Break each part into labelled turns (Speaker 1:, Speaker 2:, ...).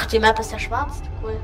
Speaker 1: Ach, die Map ist ja schwarz. Cool.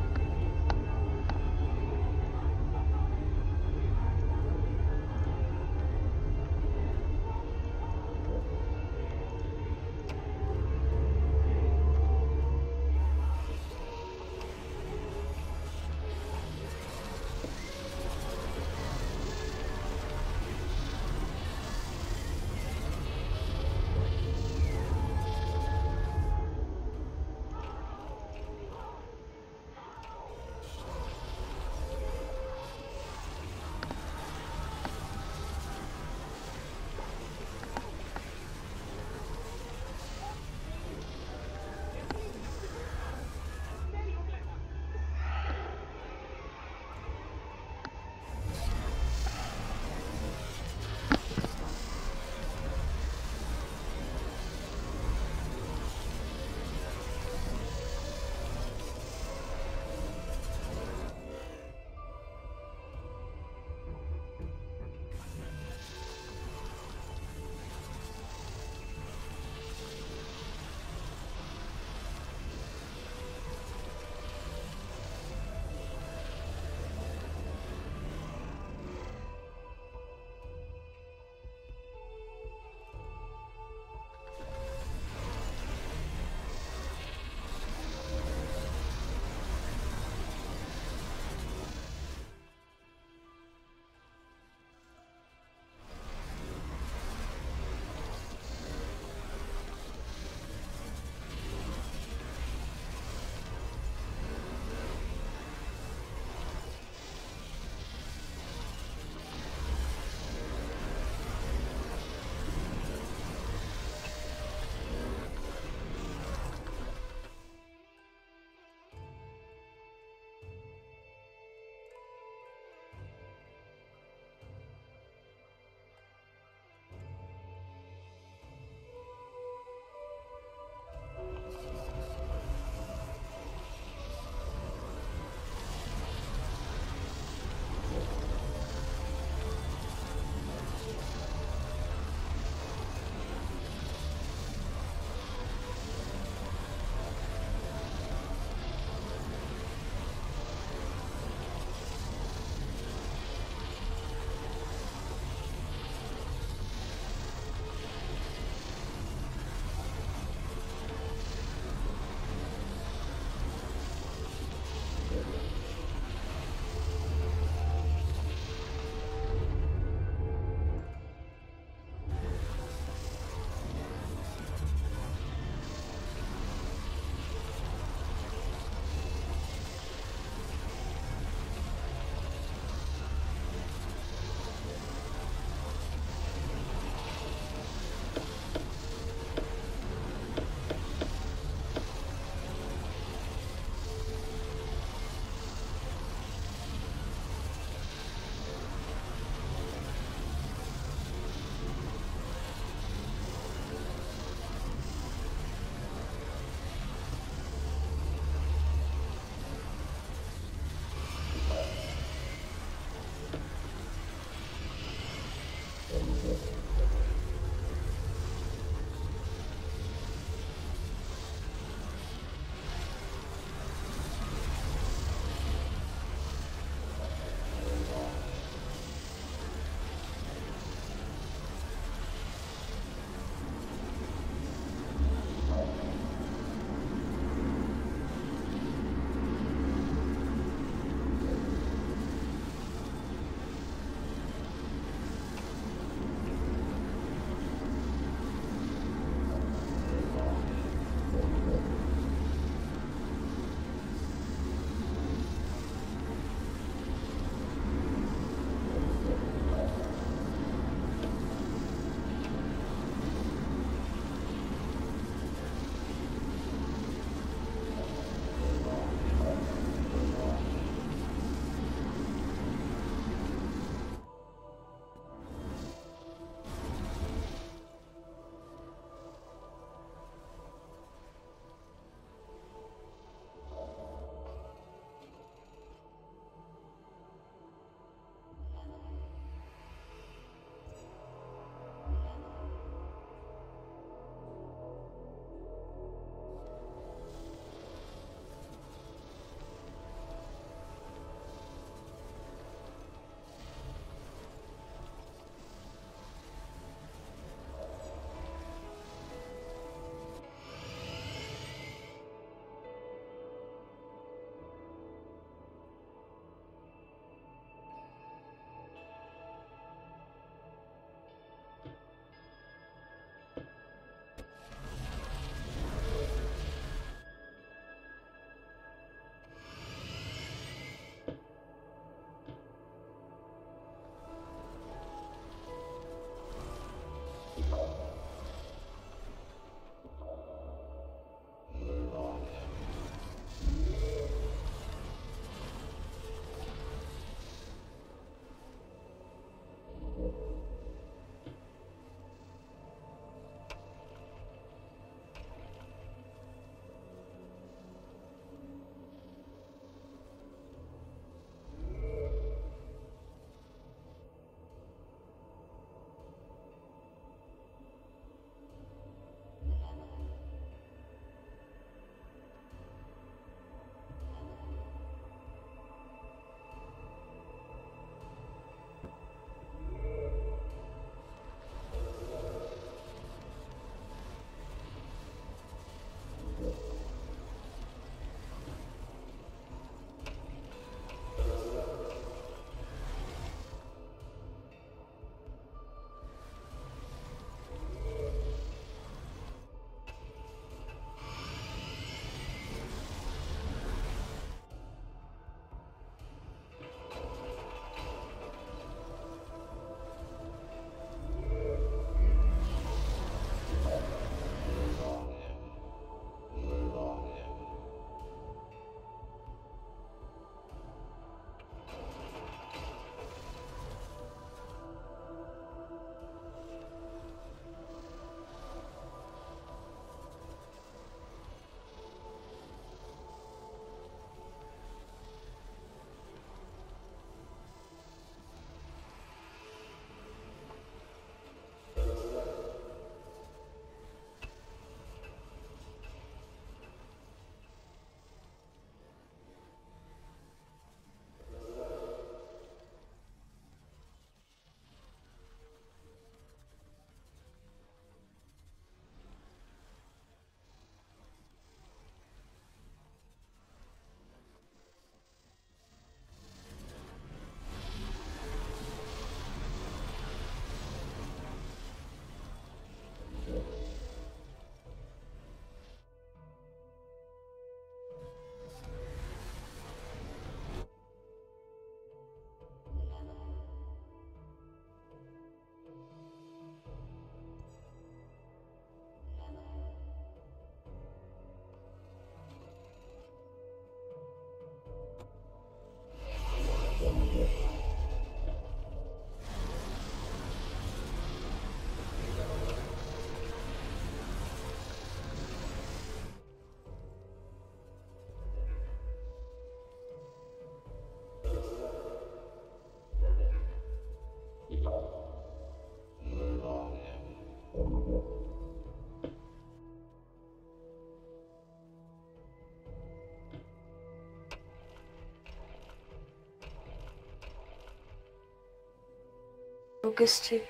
Speaker 1: Logistik.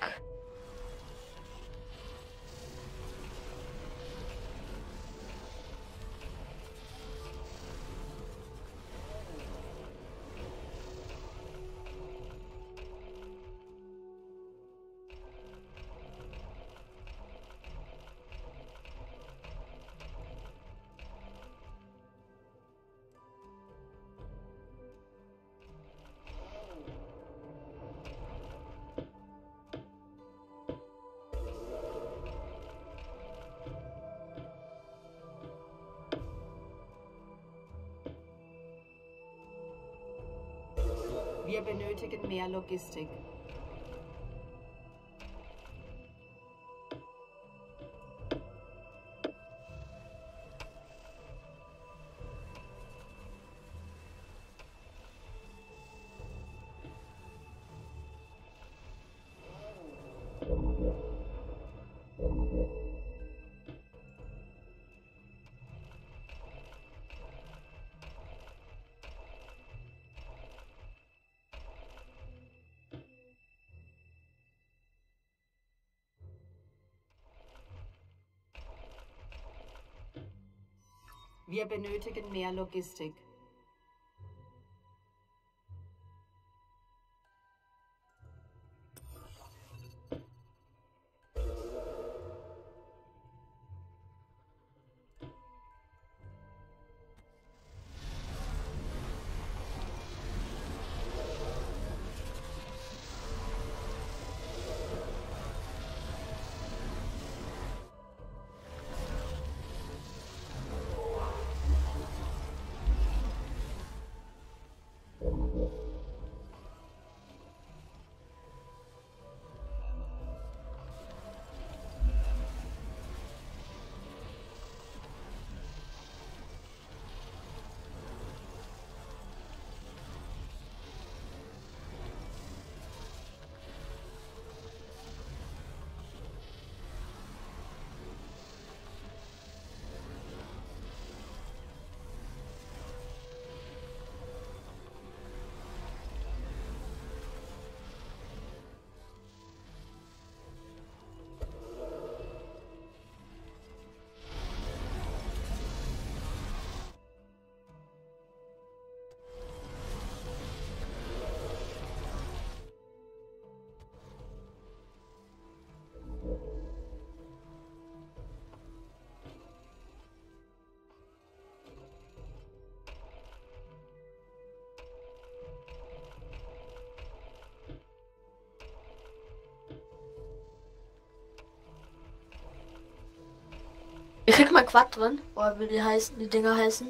Speaker 2: Wir benötigen mehr Logistik. Wir benötigen mehr Logistik.
Speaker 1: Ich krieg mal Quad drin, oder wie die Dinger heißen.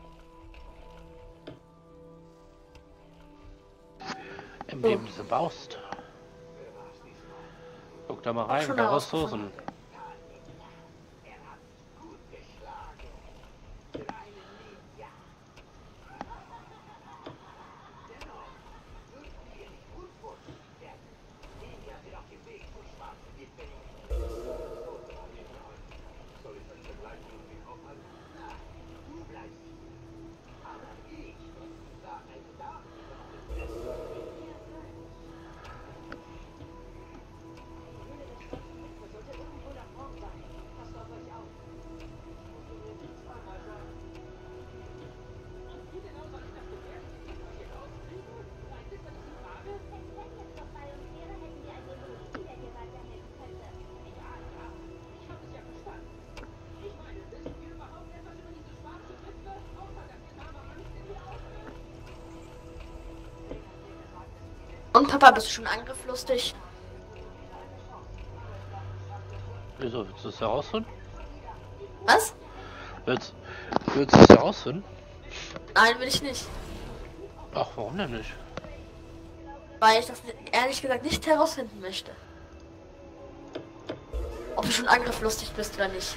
Speaker 3: Indem du sie baust. Guck da mal rein,
Speaker 1: Schon
Speaker 3: da
Speaker 1: herausgefunden.
Speaker 3: Ressourcen.
Speaker 1: Und Papa, bist du schon angriffslustig?
Speaker 3: Wieso, willst du es herausfinden?
Speaker 1: Was?
Speaker 3: Willst du es herausfinden?
Speaker 1: Nein, will ich nicht.
Speaker 3: Ach, warum denn nicht?
Speaker 1: Weil ich das ehrlich gesagt nicht herausfinden möchte. Ob du schon angriffslustig bist oder nicht.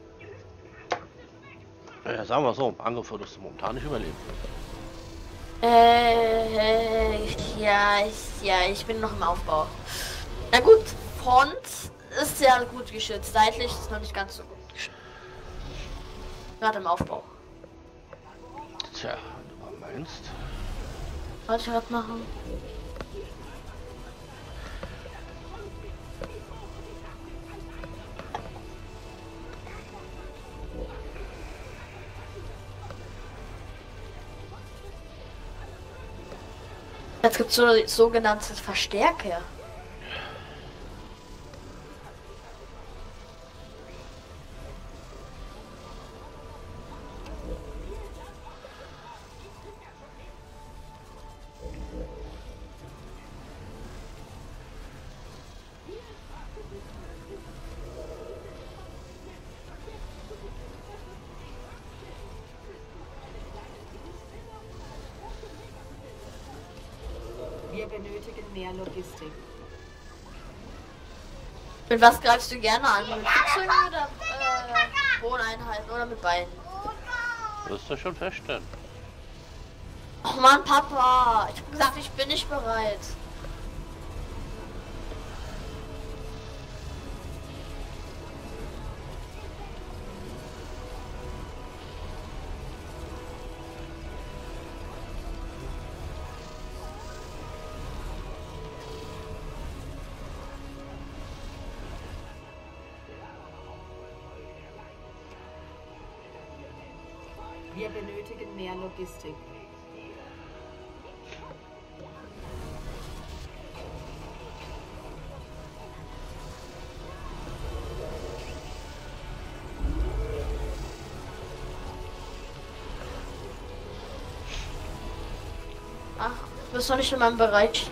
Speaker 3: Ja, sagen wir so, Angriff würdest du momentan nicht überleben.
Speaker 1: Ja, ich bin noch im Aufbau. Na gut, Front ist sehr gut geschützt. Seitlich ist noch nicht ganz so gut geschützt. Gerade im Aufbau.
Speaker 3: Tja, du meinst?
Speaker 1: Wollte ich was machen? Jetzt gibt es so sogenannte Verstärker.
Speaker 2: Wir benötigen mehr Logistik.
Speaker 1: Mit was greifst du gerne an? Mit Flugzeugen oder Wohneinheiten oder mit beiden?
Speaker 3: Wirst du schon feststellen.
Speaker 1: Oh Mann, Papa. Ich hab gesagt, ich bin nicht bereit.
Speaker 2: Wir benötigen mehr Logistik.
Speaker 1: Ach, du bist doch nicht in meinem Bereich.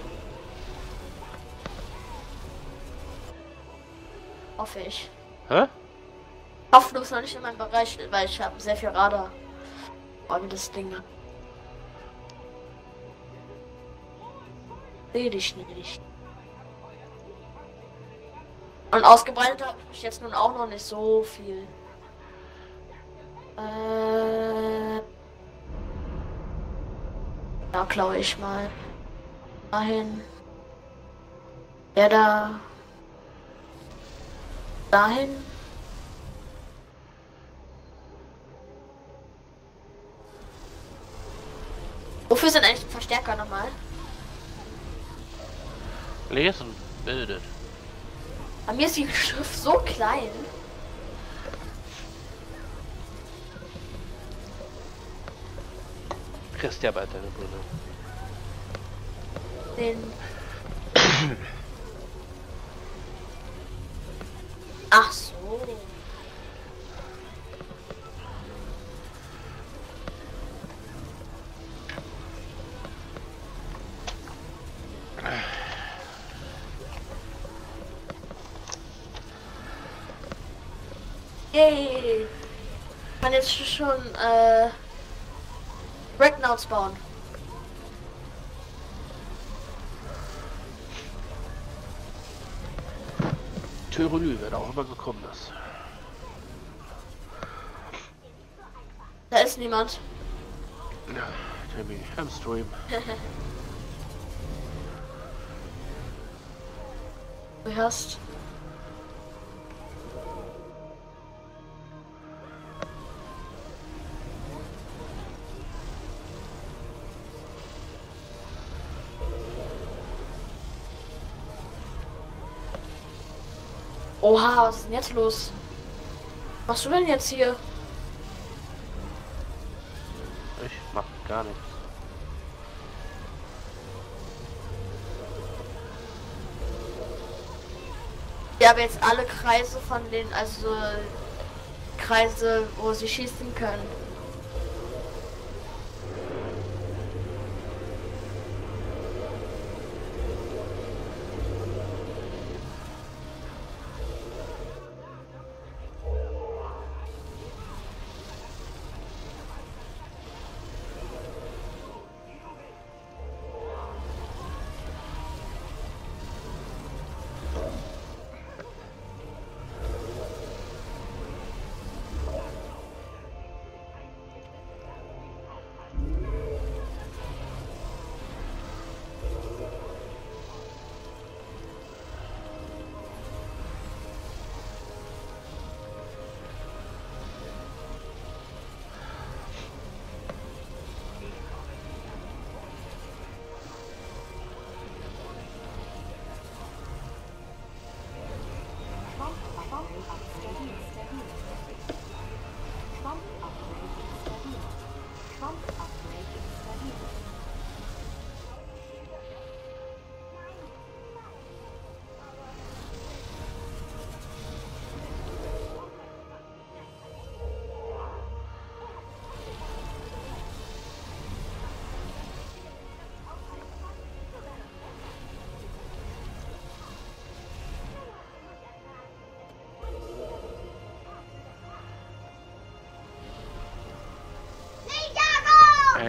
Speaker 1: Hoffe ich.
Speaker 3: Hä?
Speaker 1: Hoffe, du bist noch nicht in meinem Bereich, weil ich habe sehr viel Radar. Oh, wie das Ding. Seh dich nicht. Und ausgebreitet habe ich jetzt nun auch noch nicht so viel. Da klaue ich mal. Dahin. Der da. Dahin. Wofür sind eigentlich die Verstärker nochmal?
Speaker 3: Lesen bildet.
Speaker 1: Bei mir ist die Schrift so klein.
Speaker 3: Kriegst ja bald deine Brille.
Speaker 1: Den. Ach so. Yay! Man jetzt schon Breaknouts bauen.
Speaker 3: Tyrolü, wer da auch immer gekommen ist.
Speaker 1: Da ist niemand.
Speaker 3: Ja, Timmy, am Stream.
Speaker 1: Du hast. Oha, was ist denn jetzt los? Was machst du denn jetzt hier?
Speaker 3: Ich mach gar nichts.
Speaker 1: Ich habe jetzt alle Kreise von den, also Kreise, wo sie schießen können.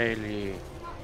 Speaker 3: Hayley.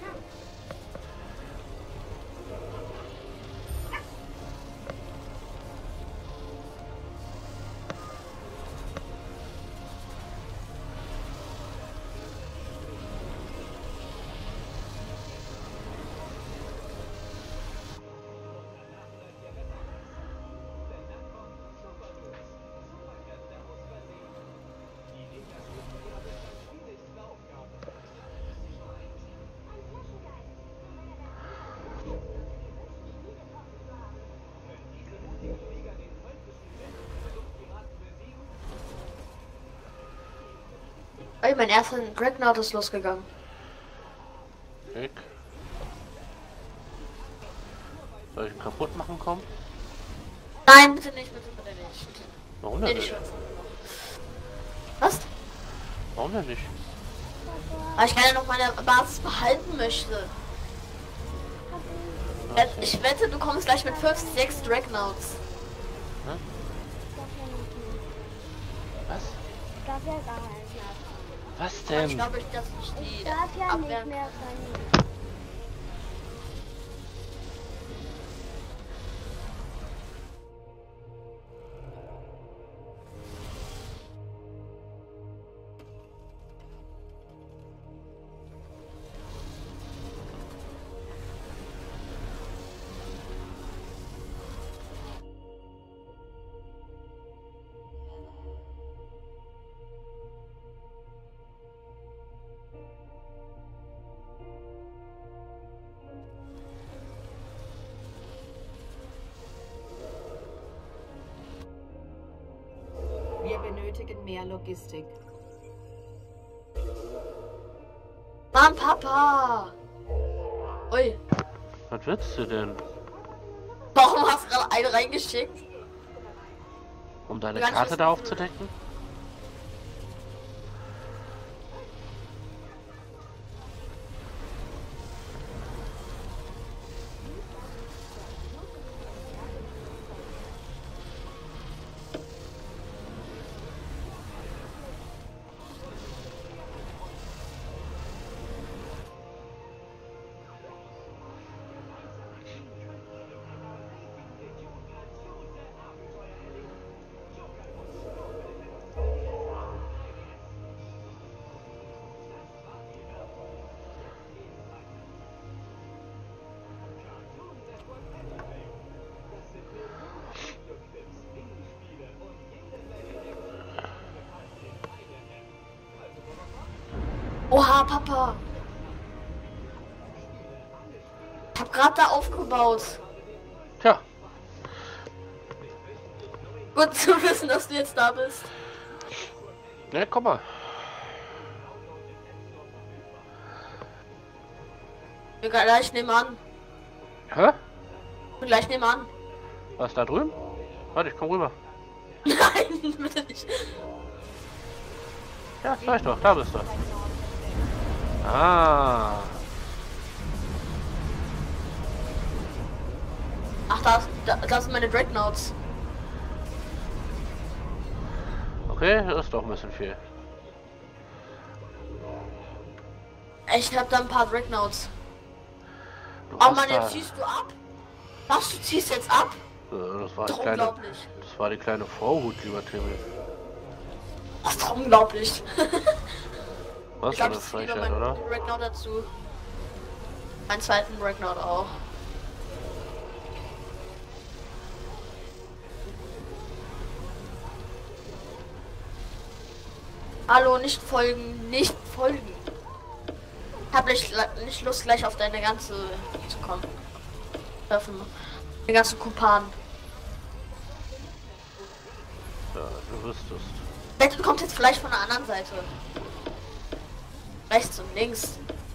Speaker 1: Ey, mein erster Dreadnought ist losgegangen.
Speaker 3: Weg. Soll ich ihn kaputt machen kommen?
Speaker 1: Nein, bitte nicht, bitte nicht.
Speaker 3: Warum
Speaker 1: Nee,
Speaker 3: denn
Speaker 1: nicht
Speaker 3: nicht?
Speaker 1: schützen. Was?
Speaker 3: Warum denn nicht?
Speaker 1: Weil ich gerne noch meine Basis behalten möchte. Ich wette, du kommst gleich mit 5, 6 Dreadnoughts.
Speaker 3: Was?
Speaker 4: Darf ja gar nicht mehr
Speaker 3: Was
Speaker 1: Ich
Speaker 3: denn?
Speaker 1: glaube, dass ich die
Speaker 4: darf ja nicht
Speaker 1: abwehren
Speaker 4: mehr
Speaker 1: kann.
Speaker 4: sein.
Speaker 2: Wir benötigen mehr Logistik.
Speaker 1: Mann, Papa! Ui,
Speaker 3: Was willst du denn?
Speaker 1: warum hast du gerade einen reingeschickt?
Speaker 3: Um deine
Speaker 1: Ganz
Speaker 3: Karte
Speaker 1: wissen-
Speaker 3: da aufzudecken?
Speaker 1: Oha, Papa! Ich hab gerade da aufgebaut.
Speaker 3: Tja,
Speaker 1: Gut zu wissen, dass du jetzt da bist.
Speaker 3: ne, komm mal.
Speaker 1: Wir gleich nebenan.
Speaker 3: Hä?
Speaker 1: Wir gleich nebenan.
Speaker 3: Was da drüben? Warte, ich komm rüber.
Speaker 1: Nein, bitte nicht.
Speaker 3: Ja, sag ich doch, da bist du. Ah,
Speaker 1: Ach, da sind meine Dreadnoughts.
Speaker 3: okay, das ist doch ein bisschen viel.
Speaker 1: Ich hab da ein paar Dreadnoughts.
Speaker 3: Du
Speaker 1: Oh
Speaker 3: hast
Speaker 1: Mann,
Speaker 3: da,
Speaker 1: jetzt ziehst du ab? Was, du ziehst jetzt ab?
Speaker 3: das war die
Speaker 1: Doch
Speaker 3: kleine,
Speaker 1: unglaublich.
Speaker 3: das war die kleine Vorhut, lieber Timmy.
Speaker 1: Das ist doch unglaublich.
Speaker 3: Was
Speaker 1: Ich
Speaker 3: für
Speaker 1: glaube,
Speaker 3: eine
Speaker 1: ich ziehe lieber
Speaker 3: Frechheit,
Speaker 1: meinen
Speaker 3: oder?
Speaker 1: Dreadnought dazu. Meinen zweiten Dreadnought auch. Hallo, nicht folgen, nicht folgen. Hab nicht Lust, gleich auf deine ganze zu kommen. Treffen. Den ganzen Kumpanen.
Speaker 3: Ja, du wüsstest.
Speaker 1: Der kommt jetzt vielleicht von der anderen Seite. Rechts und links.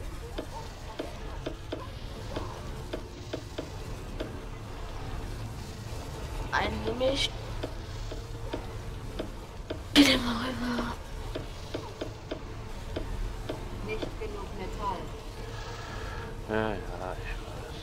Speaker 1: Einen nehme ich. Geh dir mal rüber.
Speaker 2: Nicht genug Metall.
Speaker 3: Ja, ja, ich weiß.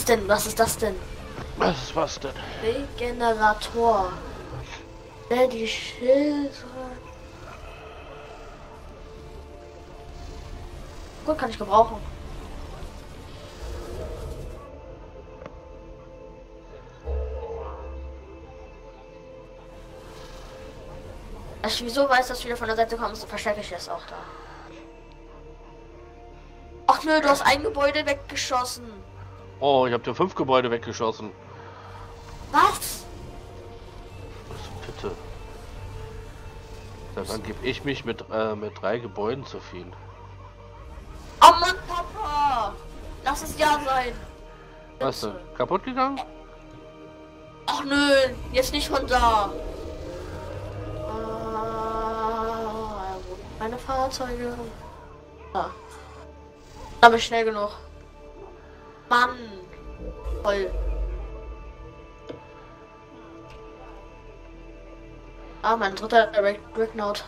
Speaker 1: ist denn? Was ist das denn?
Speaker 3: Was ist was denn?
Speaker 1: Regenerator. Der die Schilder. Gut, kann ich gebrauchen. Als ich wieso weiß, dass du wieder von der Seite kommst, verstecke ich es auch da. Ach nö, du hast ein Gebäude weggeschossen.
Speaker 3: Oh, ich habe dir 5 Gebäude weggeschossen.
Speaker 1: Was?
Speaker 3: Was bitte? Seit wann gebe ich mich mit 3 Gebäuden zufrieden?
Speaker 1: Oh Mann, Papa! Lass es ja sein.
Speaker 3: Was denn? Kaputt gegangen?
Speaker 1: Ach nö, jetzt nicht von da. Meine Fahrzeuge. Ah. Aber schnell genug. Mann. Voll. Ah, mein dritter Dreadnought.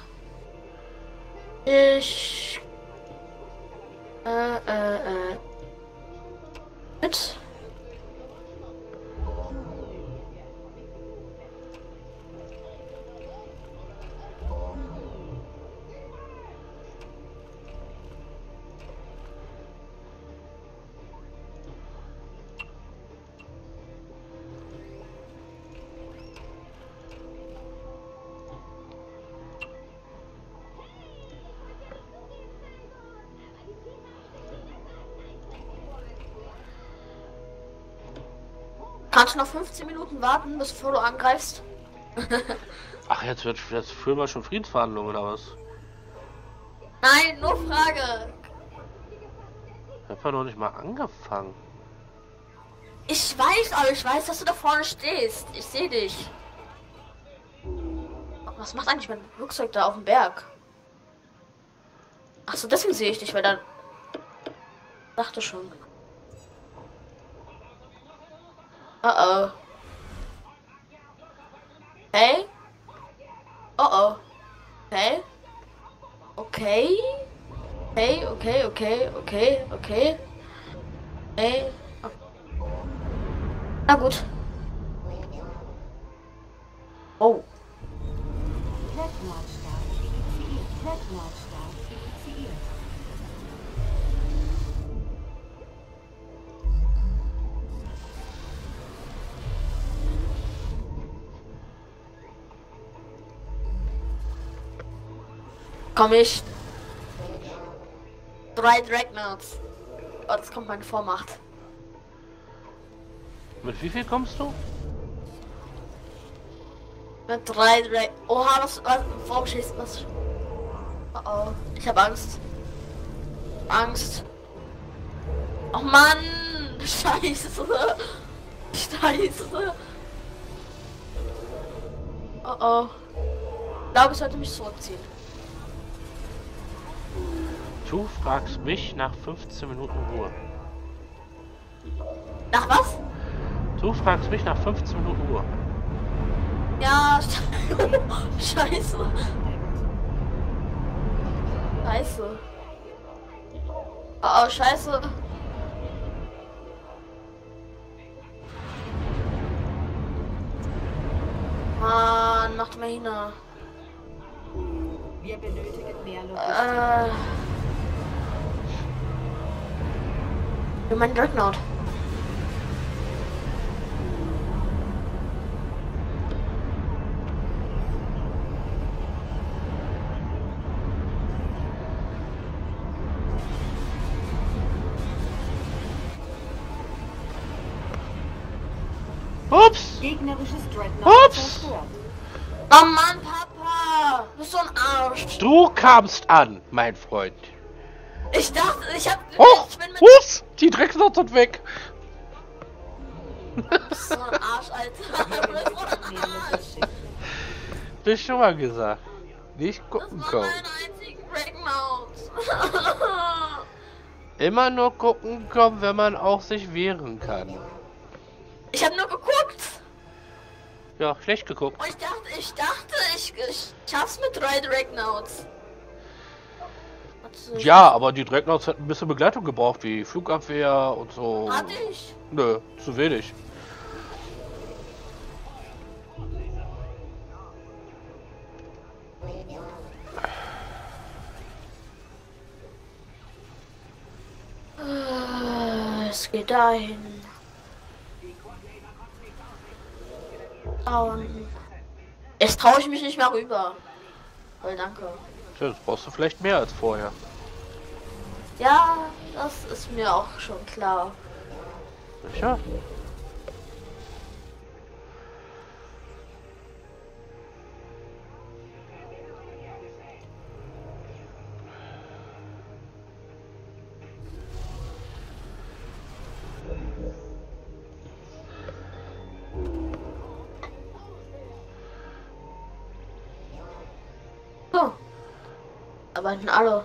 Speaker 1: Ich. Mit. Kannst du noch 15 Minuten warten, bevor du angreifst?
Speaker 3: Ach, jetzt führen wir schon Friedensverhandlungen oder was?
Speaker 1: Nein, nur Frage.
Speaker 3: Ich hab ja noch nicht mal angefangen.
Speaker 1: Ich weiß, aber ich weiß, dass du da vorne stehst. Ich sehe dich. Was macht eigentlich mein Flugzeug da auf dem Berg? Ach so, deswegen sehe ich dich, weil dann dachte schon. Oh oh. Hey? Oh oh. Hey? Okay. Hey, okay. Hey. Na gut. Oh.
Speaker 2: Dreadnought-Start initiiert. Dreadnought-Start initiiert.
Speaker 1: Komm ich. 3 Dreadnoughts. Oh, das kommt meine Vormacht.
Speaker 3: Mit wie viel kommst du?
Speaker 1: Mit 3 Dread. Oha, warum schießt was? Oh oh. Ich hab Angst. Oh Mann! Scheiße! Scheiße! Oh oh. Ich glaube, ich sollte mich zurückziehen.
Speaker 3: Du fragst mich nach 15 Minuten Ruhe.
Speaker 1: Nach was?
Speaker 3: Du fragst mich nach 15 Minuten Ruhe.
Speaker 1: Ja, scheiße. Scheiße. Oh, scheiße. Mann, macht mal hin.
Speaker 2: Wir benötigen mehr Logistik.
Speaker 1: Für meinen Dreadnought.
Speaker 3: Ups!
Speaker 2: Gegnerisches Dreadnought zerstört.
Speaker 1: Oh Mann, Papa! Du bist so ein Arsch.
Speaker 3: Du kamst an, mein Freund.
Speaker 1: Ich dachte, ich
Speaker 3: Hoch!
Speaker 1: bin mit
Speaker 3: Fuß! Die Drecksnot sind weg!
Speaker 1: so ein Arsch, Alter. Du bist so ein Arsch.
Speaker 3: Das ist schon mal gesagt. Nicht
Speaker 1: Das
Speaker 3: gucken
Speaker 1: war
Speaker 3: kommen.
Speaker 1: mein einziger Breaknout.
Speaker 3: Immer nur gucken kommen, wenn man auch sich wehren kann.
Speaker 1: Ich habe nur geguckt.
Speaker 3: Ja, schlecht geguckt.
Speaker 1: Und ich dachte, ich schaff's mit 3 Dreadnoughts.
Speaker 3: Ja, aber die Dreadnoughts hätten ein bisschen Begleitung gebraucht, wie Flugabwehr und so.
Speaker 1: Hatte ich.
Speaker 3: Nö, zu wenig.
Speaker 1: Es geht dahin. Und jetzt traue ich mich nicht mehr rüber. Voll danke.
Speaker 3: Tja, das brauchst du vielleicht mehr als vorher.
Speaker 1: Ja, das ist mir auch schon klar.
Speaker 3: Sicher?
Speaker 1: So. Aber sind alle.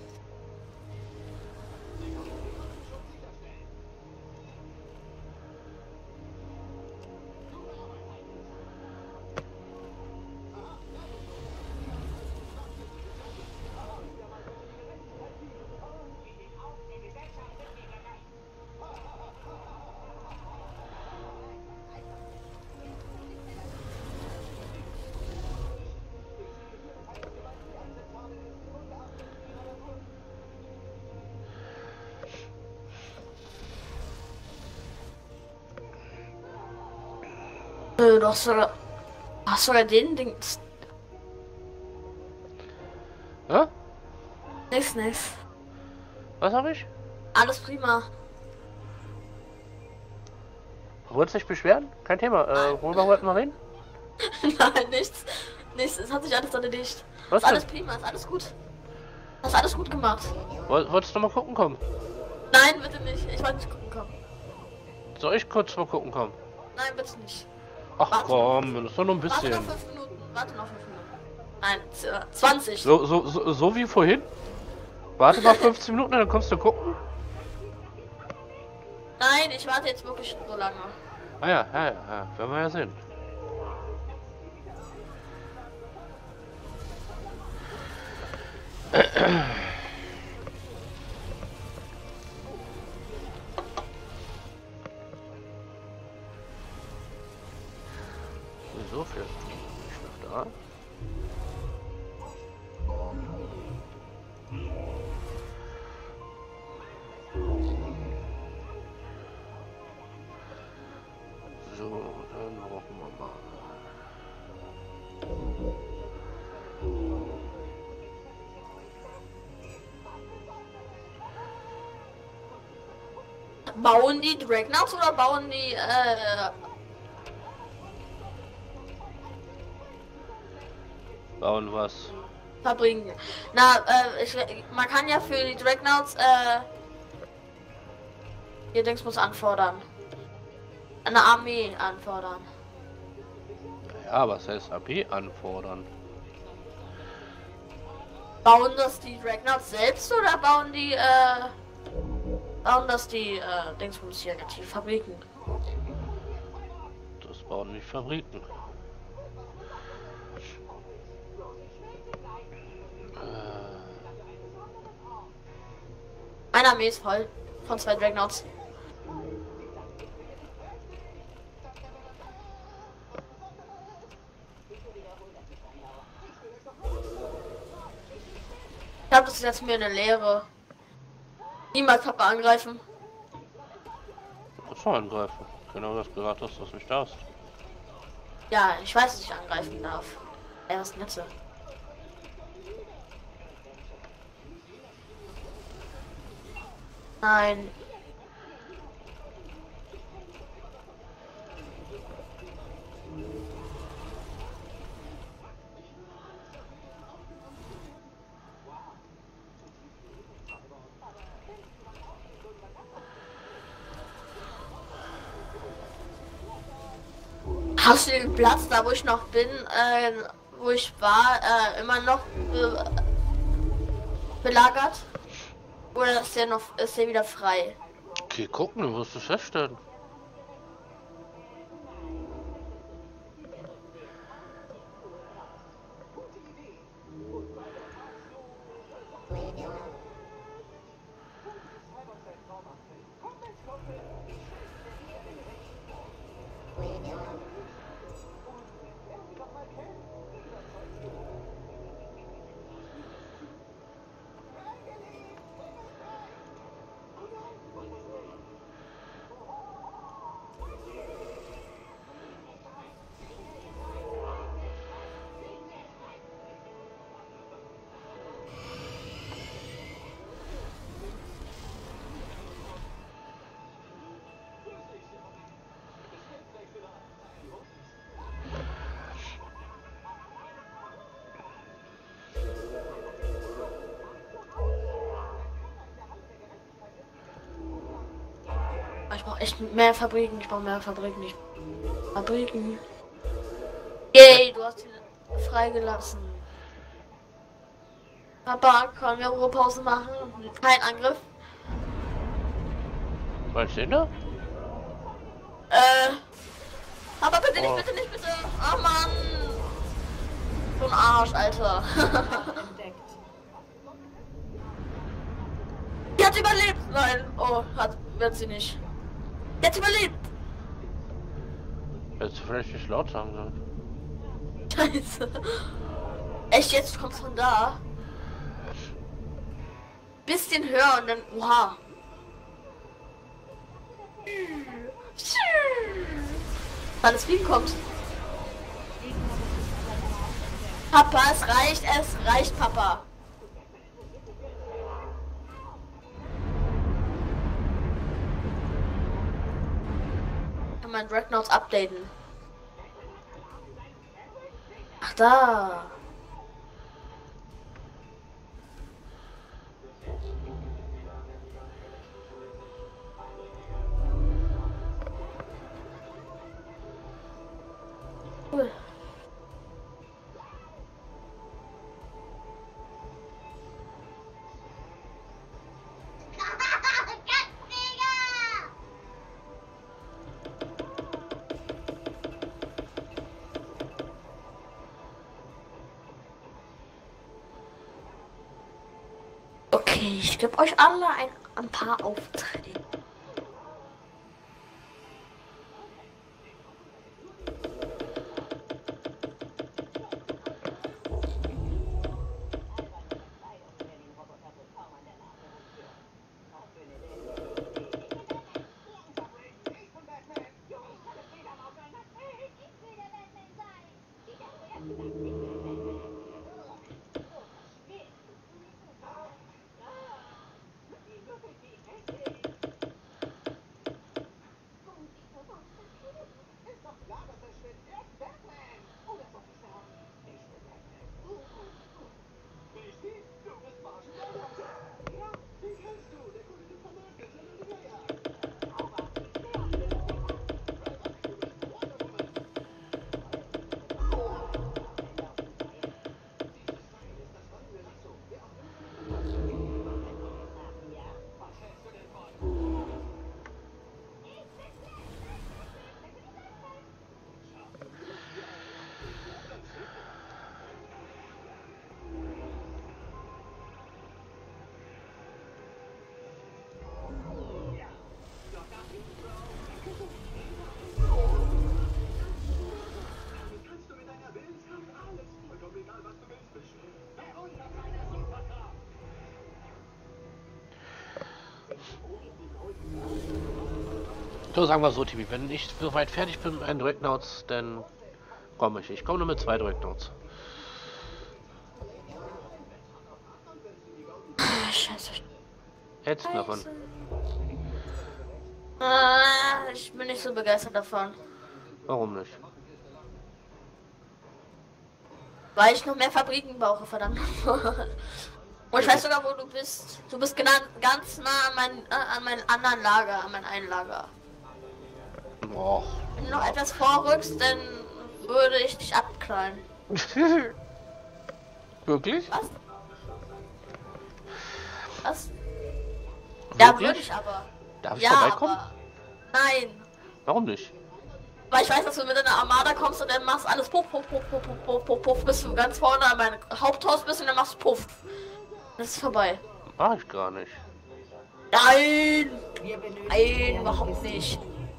Speaker 1: Du hast sogar den Dings.
Speaker 3: Hä?
Speaker 1: Nix.
Speaker 3: Was habe ich?
Speaker 1: Alles prima.
Speaker 3: Wolltest du dich beschweren? Kein Thema. Worüber wollten wir reden?
Speaker 1: Nein, nichts. Es hat sich alles erledigt.
Speaker 3: Was
Speaker 1: Ist alles
Speaker 3: denn?
Speaker 1: prima, ist alles gut. Hast alles gut gemacht.
Speaker 3: Wolltest du mal gucken kommen?
Speaker 1: Nein, bitte nicht. Ich wollte nicht gucken kommen.
Speaker 3: Soll ich kurz mal gucken kommen?
Speaker 1: Nein, bitte nicht.
Speaker 3: Ach
Speaker 1: Warte.
Speaker 3: komm, das ist doch nur ein
Speaker 1: Warte
Speaker 3: bisschen.
Speaker 1: noch 5 Minuten. Warte noch 5 Minuten. Nein, 20.
Speaker 3: So wie vorhin? Warte mal 15 Minuten, dann kommst du gucken.
Speaker 1: Nein, ich warte jetzt wirklich so lange.
Speaker 3: Ah ja, werden wir ja sehen. Wieso fährst du nicht nach da? So, dann brauchen wir mal.
Speaker 1: Bauen die Dreadnoughts oder bauen die
Speaker 3: Bauen was?
Speaker 1: Fabriken? Na, man kann ja für die Dreadnoughts ihr Dings muss anfordern. Eine Armee anfordern.
Speaker 3: Ja, was heißt AP anfordern?
Speaker 1: Bauen das die Dreadnoughts selbst oder bauen das die Dingsbums hier, die Fabriken?
Speaker 3: Das bauen nicht Fabriken.
Speaker 1: Meine Armee ist voll von 2 Dreadnoughts. Ich glaube, das ist jetzt mir eine Lehre. Niemals Papa angreifen.
Speaker 3: Kannst du angreifen. Genau, das gesagt hast, dass du nicht darfst.
Speaker 1: Ja, ich weiß, dass ich angreifen darf. Ey, was Netze. Nein. Hast du den Platz, da wo ich noch bin, wo ich war, immer noch belagert? Oder ist der wieder frei?
Speaker 3: Okay, gucken, du wirst es feststellen.
Speaker 1: Mehr Fabriken, ich brauche mehr Fabriken. Fabriken. Yay, du hast ihn freigelassen. Papa, können wir Ruhepause machen? Kein Angriff.
Speaker 3: Was steht da?
Speaker 1: Aber bitte nicht,
Speaker 3: Oh.
Speaker 1: bitte nicht, bitte. Oh Mann. So ein Arsch, Alter.
Speaker 2: Entdeckt.
Speaker 1: Die hat überlebt. Nein. Oh, wird sie nicht. Die hat überlebt.
Speaker 3: Hättest du vielleicht nicht laut sagen sollen.
Speaker 1: Scheiße. Echt, jetzt kommt's von da. Bisschen höher und dann. Oha. Wann das Fliegen kommt. Papa, es reicht, Papa. Kann man Dreadnoughts updaten? Ach da. Cool. Okay, ich gebe euch alle ein paar Aufträge.
Speaker 3: So, sagen wir so, Tibi, wenn ich soweit fertig bin mit meinen Dreadnoughts, dann komme ich. Ich komme nur mit 2 Dreadnoughts.
Speaker 1: Scheiße.
Speaker 3: Jetzt davon.
Speaker 1: Ich bin nicht so begeistert davon.
Speaker 3: Warum nicht?
Speaker 1: Weil ich noch mehr Fabriken brauche, verdammt. Und ich weiß sogar, wo du bist. Du bist ganz nah an meinem anderen Lager, an meinem einen Lager.
Speaker 3: Och.
Speaker 1: Wenn du noch etwas vorrückst, dann würde ich dich abknallen.
Speaker 3: Wirklich?
Speaker 1: Was? Was? Ja,
Speaker 3: Wirklich?
Speaker 1: würde ich aber.
Speaker 3: Darf ich
Speaker 1: Ja,
Speaker 3: vorbeikommen?
Speaker 1: aber nein.
Speaker 3: Warum nicht?
Speaker 1: Weil ich weiß, dass du mit deiner Armada kommst und dann machst alles puff, puff, puff, puff, puff, puff, puff, puff, bis du ganz vorne an meinem Haupthaus bist und dann machst du puff. Das ist vorbei.
Speaker 3: Mach ich gar nicht.
Speaker 1: Nein!
Speaker 2: Wir benötigen
Speaker 1: Nein,
Speaker 2: mehr
Speaker 1: überhaupt
Speaker 2: Logistik.
Speaker 1: nicht.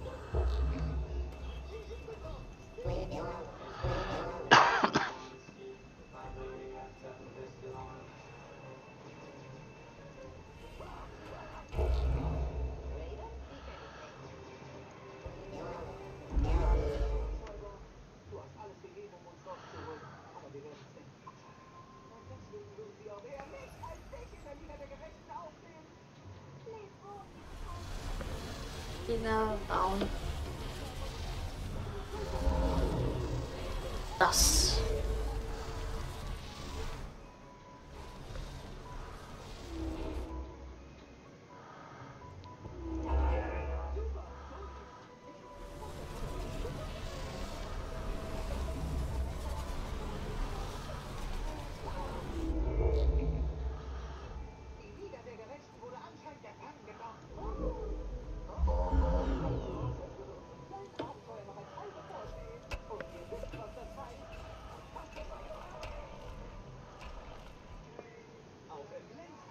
Speaker 1: Dinger bauen. Das.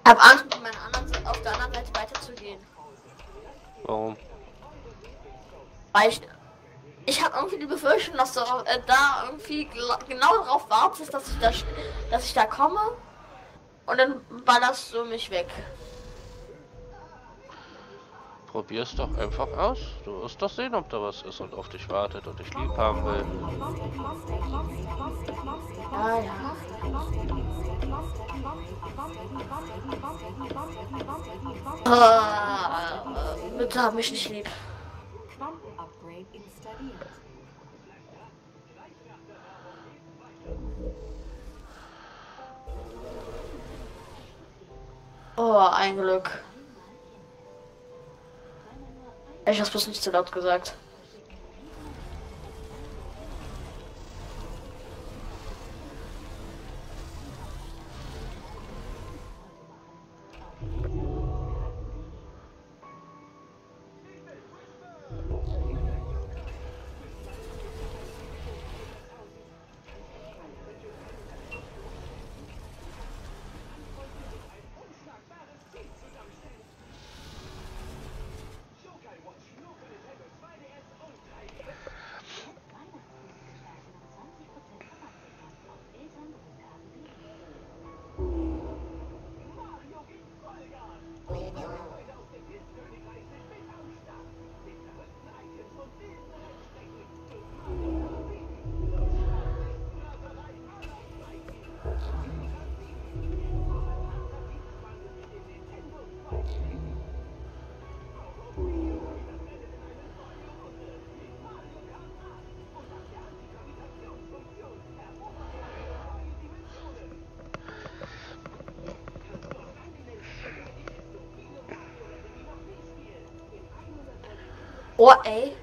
Speaker 1: Ich hab Angst, mit meiner auf der anderen Seite weiterzugehen.
Speaker 3: Warum?
Speaker 1: Weil ich habe irgendwie die Befürchtung, dass du da irgendwie genau darauf wartest, dass ich da komme. Und dann ballerst du mich weg.
Speaker 3: Probier's doch einfach aus. Du wirst doch sehen, ob da was ist und auf dich wartet und dich lieb haben will.
Speaker 1: Ja, ja. Bitte hab mich nicht lieb.
Speaker 2: Quantenupgrade installiert.
Speaker 1: Oh, ein Glück. Ich hab's bloß nicht zu laut gesagt. Oh, ey.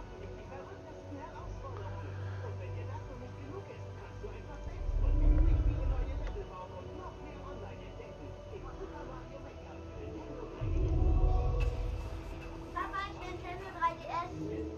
Speaker 4: Papa, ich Nintendo 3DS.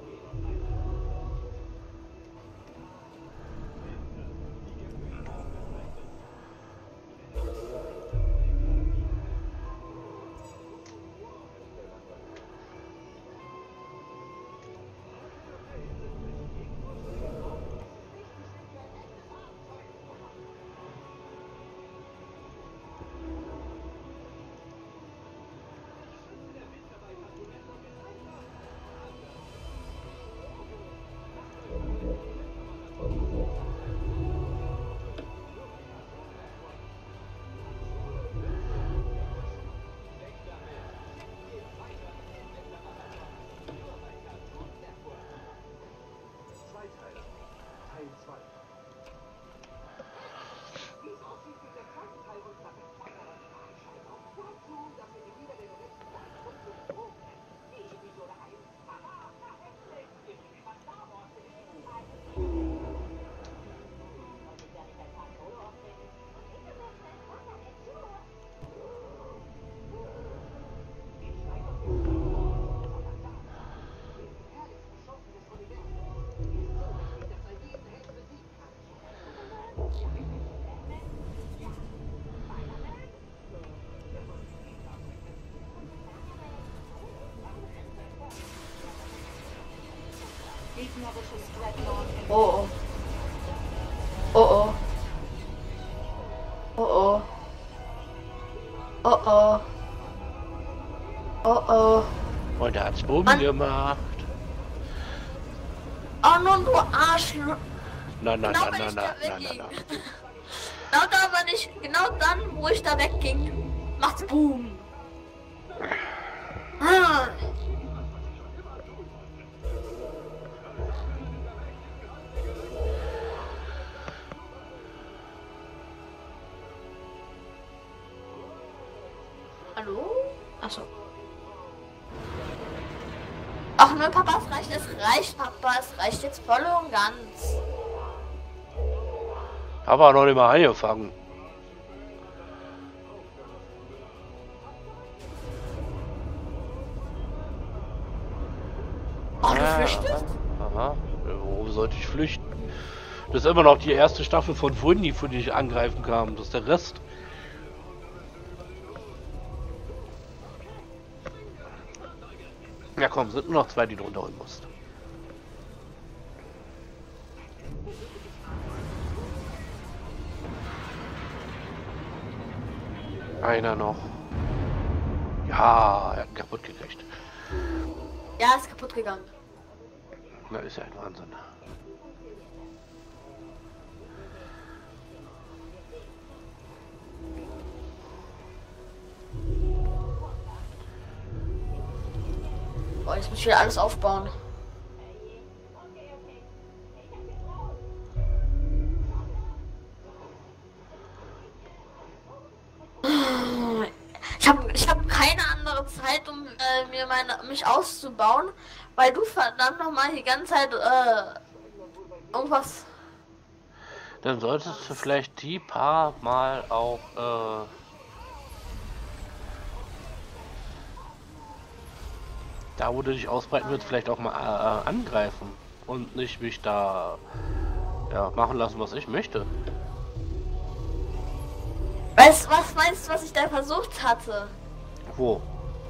Speaker 2: Gegnerisches Dreadnought.
Speaker 1: Oh, oh. Oh, oh. Oh, oh. Oh, oh.
Speaker 3: Und er hat's Bumm
Speaker 1: Mann.
Speaker 3: gemacht.
Speaker 1: Oh, nun, du Arschloch.
Speaker 3: Na, na,
Speaker 1: Genau,
Speaker 3: na,
Speaker 1: wenn
Speaker 3: na,
Speaker 1: ich
Speaker 3: na,
Speaker 1: da
Speaker 3: na, na,
Speaker 1: wegging.
Speaker 3: na.
Speaker 1: Genau da, wenn ich, genau dann, wo ich da wegging, macht's Boom. Ah. Hallo? Achso. Ach ne, Papa, es reicht, Papa, es reicht jetzt voll und ganz.
Speaker 3: Aber noch nicht mal angefangen.
Speaker 1: Oh, du flüchtest?
Speaker 3: Aha. Warum sollte ich flüchten? Das ist immer noch die erste Staffel von Wundi, von die ich angreifen kam. Das ist der Rest. Ja komm, sind nur noch 2, die du runterholen musst. Einer noch. Ja, er hat ihn kaputt gekriegt.
Speaker 1: Ja, ist kaputt gegangen.
Speaker 3: Na, ist ja ein Wahnsinn.
Speaker 1: Boah, jetzt muss ich wieder alles aufbauen. Ich hab keine andere Zeit, um mich auszubauen, weil du verdammt nochmal die ganze Zeit irgendwas.
Speaker 3: Dann solltest du vielleicht die paar Mal auch da, wo du dich ausbreiten willst, vielleicht auch mal angreifen und nicht mich da machen lassen, was ich möchte.
Speaker 1: Weißt du, was meinst du, was ich da versucht hatte?
Speaker 3: Wo?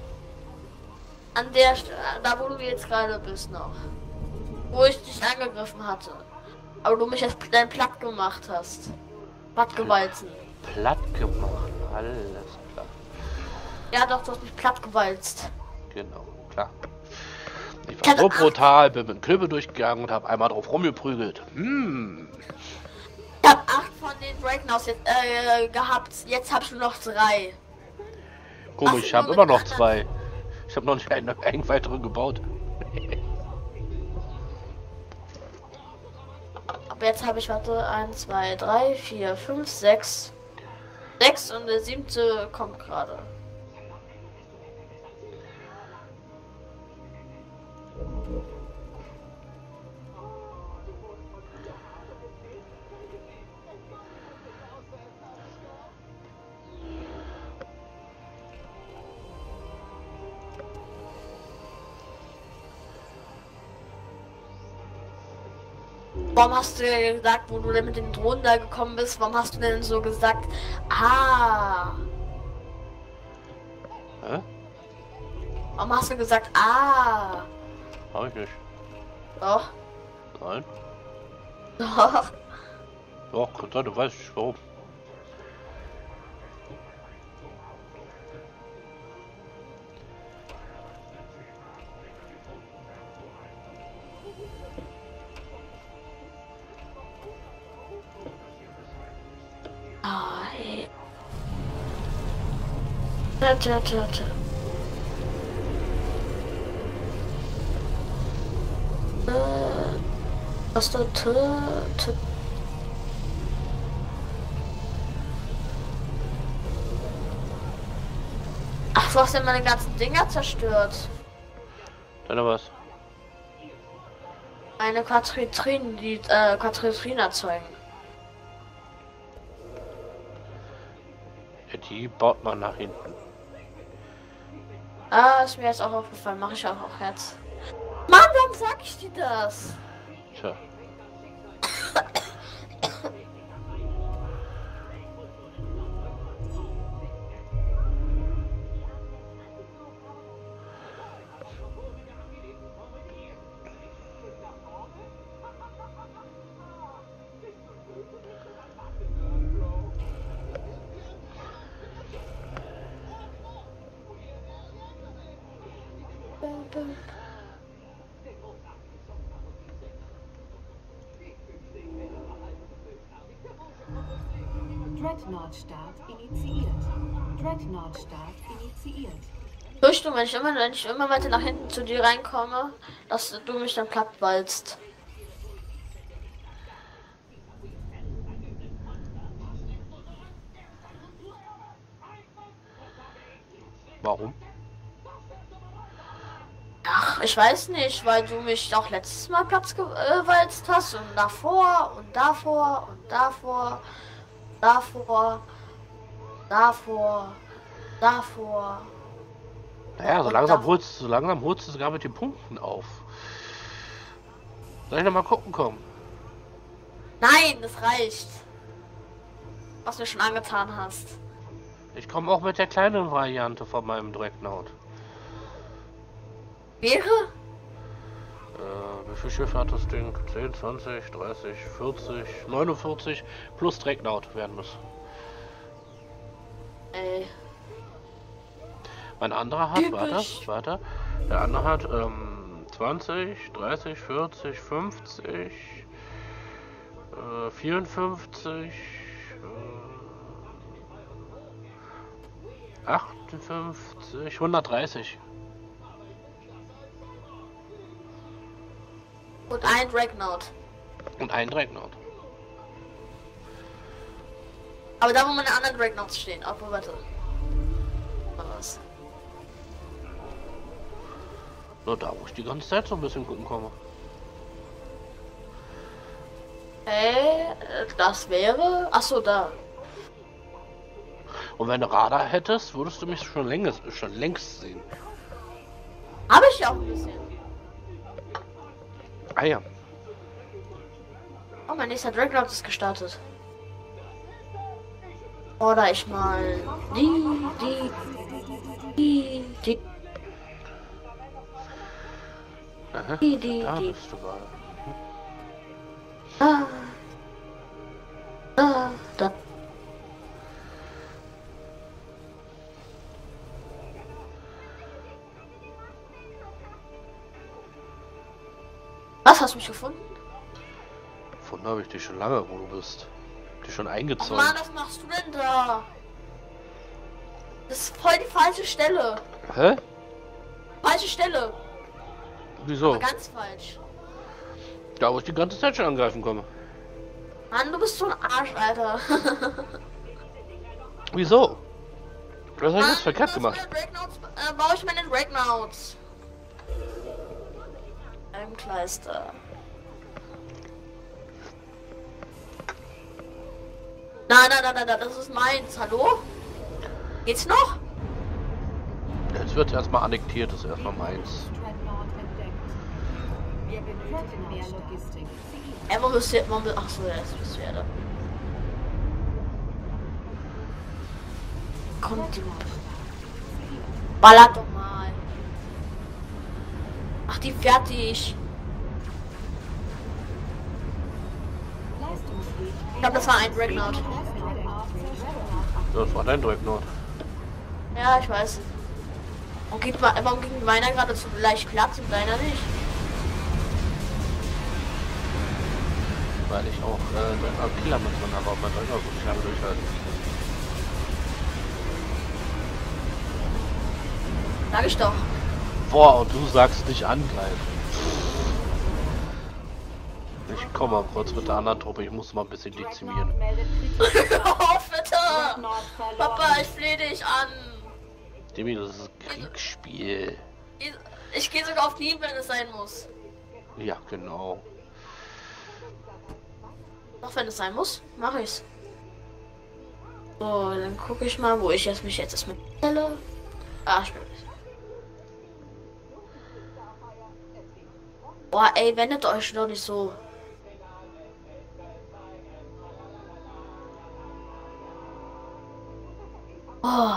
Speaker 1: An der da wo du jetzt gerade bist noch. Wo ich dich angegriffen hatte. Aber du mich jetzt dann platt gemacht hast. Platt gewalzen.
Speaker 3: Platt gemacht, alles klar.
Speaker 1: Ja doch, du hast mich platt gewalzt.
Speaker 3: Genau, klar. Ich war so brutal, bin mit dem Knüppel durchgegangen und habe einmal drauf rumgeprügelt.
Speaker 1: Ich hab 8 von den Dreadnoughts jetzt gehabt. Jetzt hab ich nur noch 3.
Speaker 3: Komisch, ich habe immer noch 2. Ich habe noch nicht einen weiteren gebaut.
Speaker 1: Aber jetzt habe ich, warte, 1, 2, 3, 4, 5, 6. 6 und der 7. kommt gerade. Warum hast du denn gesagt, wo du denn mit den Drohnen da gekommen bist, warum hast du denn so gesagt, ah?
Speaker 3: Hä?
Speaker 1: Warum hast du gesagt, ah?
Speaker 3: Hab ich nicht.
Speaker 1: Doch.
Speaker 3: Nein.
Speaker 1: Doch.
Speaker 3: Doch, du weißt nicht warum.
Speaker 1: Ah, hey. Was da? Ach, du hast ja meine ganzen Dinger zerstört.
Speaker 3: Dann was?
Speaker 1: Eine Quadritrinen, die Quadritrinen erzeugen.
Speaker 3: Ja, die baut man nach hinten.
Speaker 1: Ah, ist mir jetzt auch aufgefallen. Mache ich auch jetzt. Mann, warum sag ich dir das?
Speaker 3: Tja.
Speaker 2: Dreadnought-Start initiiert. Dreadnought-Start initiiert.
Speaker 1: Fürchtung, wenn ich immer weiter nach hinten zu dir reinkomme, dass du mich dann platt walzt.
Speaker 3: Warum?
Speaker 1: Ach, ich weiß nicht, weil du mich auch letztes Mal Platz gewalzt hast und davor und davor und davor, davor, davor.
Speaker 3: Naja, so langsam holst du sogar mit den Punkten auf. Soll ich noch mal gucken kommen?
Speaker 1: Nein, das reicht. Was du schon angetan hast.
Speaker 3: Ich komme auch mit der kleinen Variante von meinem Dreadnought.
Speaker 1: Wäre?
Speaker 3: Wie viele Schiffe hat das Ding? 10, 20, 30, 40, 49 plus Dreadnought werden es.
Speaker 1: Ey.
Speaker 3: Mein anderer hat, warte. Der andere hat 20, 30, 40, 50, 54, 58, 130.
Speaker 1: Und ein Dreadnought.
Speaker 3: Und ein Dreadnought.
Speaker 1: Aber da, wo meine anderen Dreadnoughts stehen. Aber warte. Was?
Speaker 3: Nur da, wo ich die ganze Zeit so ein bisschen gucken komme.
Speaker 1: Das wäre... Achso, da.
Speaker 3: Und wenn du Radar hättest, würdest du mich schon längst sehen.
Speaker 1: Habe ich ja auch ein bisschen.
Speaker 3: Ah ja.
Speaker 1: Oh, mein nächster Dreadnought ist gestartet. Oder ich mal die.
Speaker 3: Aha,
Speaker 1: Die.
Speaker 3: da bist du gerade.
Speaker 1: Da. Was, hast du mich gefunden?
Speaker 3: Von da habe ich dich schon lange, wo du bist. Dich schon
Speaker 1: Oh
Speaker 3: eingezäunt.
Speaker 1: Mann, was machst du denn da? Das ist voll die falsche Stelle.
Speaker 3: Hä?
Speaker 1: Falsche Stelle.
Speaker 3: Wieso?
Speaker 1: Aber ganz falsch.
Speaker 3: Da, wo ich die ganze Zeit schon angreifen komme.
Speaker 1: Mann, du bist so ein Arsch, Alter.
Speaker 3: Wieso? Was habe ich
Speaker 1: Mann,
Speaker 3: jetzt verkehrt gemacht?
Speaker 1: Baue ich meine Dreadnoughts. Ein Kleister. Nein, das ist meins. Hallo? Geht's noch?
Speaker 3: Jetzt wird erstmal annektiert, das ist erstmal meins.
Speaker 2: Dreadnought entdeckt. Wir benötigen mehr Logistik.
Speaker 1: Man müsste. Achso, ja, das ist ja da. Kommt die mal. Ballert doch mal. Ach, die fertig. Ich glaube, das war ein Dreadnought.
Speaker 3: Das war dein Dreadnought.
Speaker 1: Ja, ich weiß. Und warum ging meiner gerade so leicht Platz und deiner nicht?
Speaker 3: Weil ich auch einen Killer mit drin habe, aber mein Dreadnought so nicht lange durchhalten.
Speaker 1: Sag ich doch.
Speaker 3: Boah, und du sagst nicht angreifen. Ich komme mal kurz mit der anderen Truppe, ich muss mal ein bisschen dezimieren.
Speaker 1: Oh, bitte! Papa, ich flehe dich an.
Speaker 3: Demi, das ist ein Kriegsspiel.
Speaker 1: Ich gehe sogar auf die, wenn es sein muss.
Speaker 3: Ja, genau.
Speaker 1: Doch wenn es sein muss, mache ich's. So, dann gucke ich mal, wo ich mich jetzt erstmal stelle. Ah, stimmt. Boah, ey, wendet euch doch nicht so. Oh.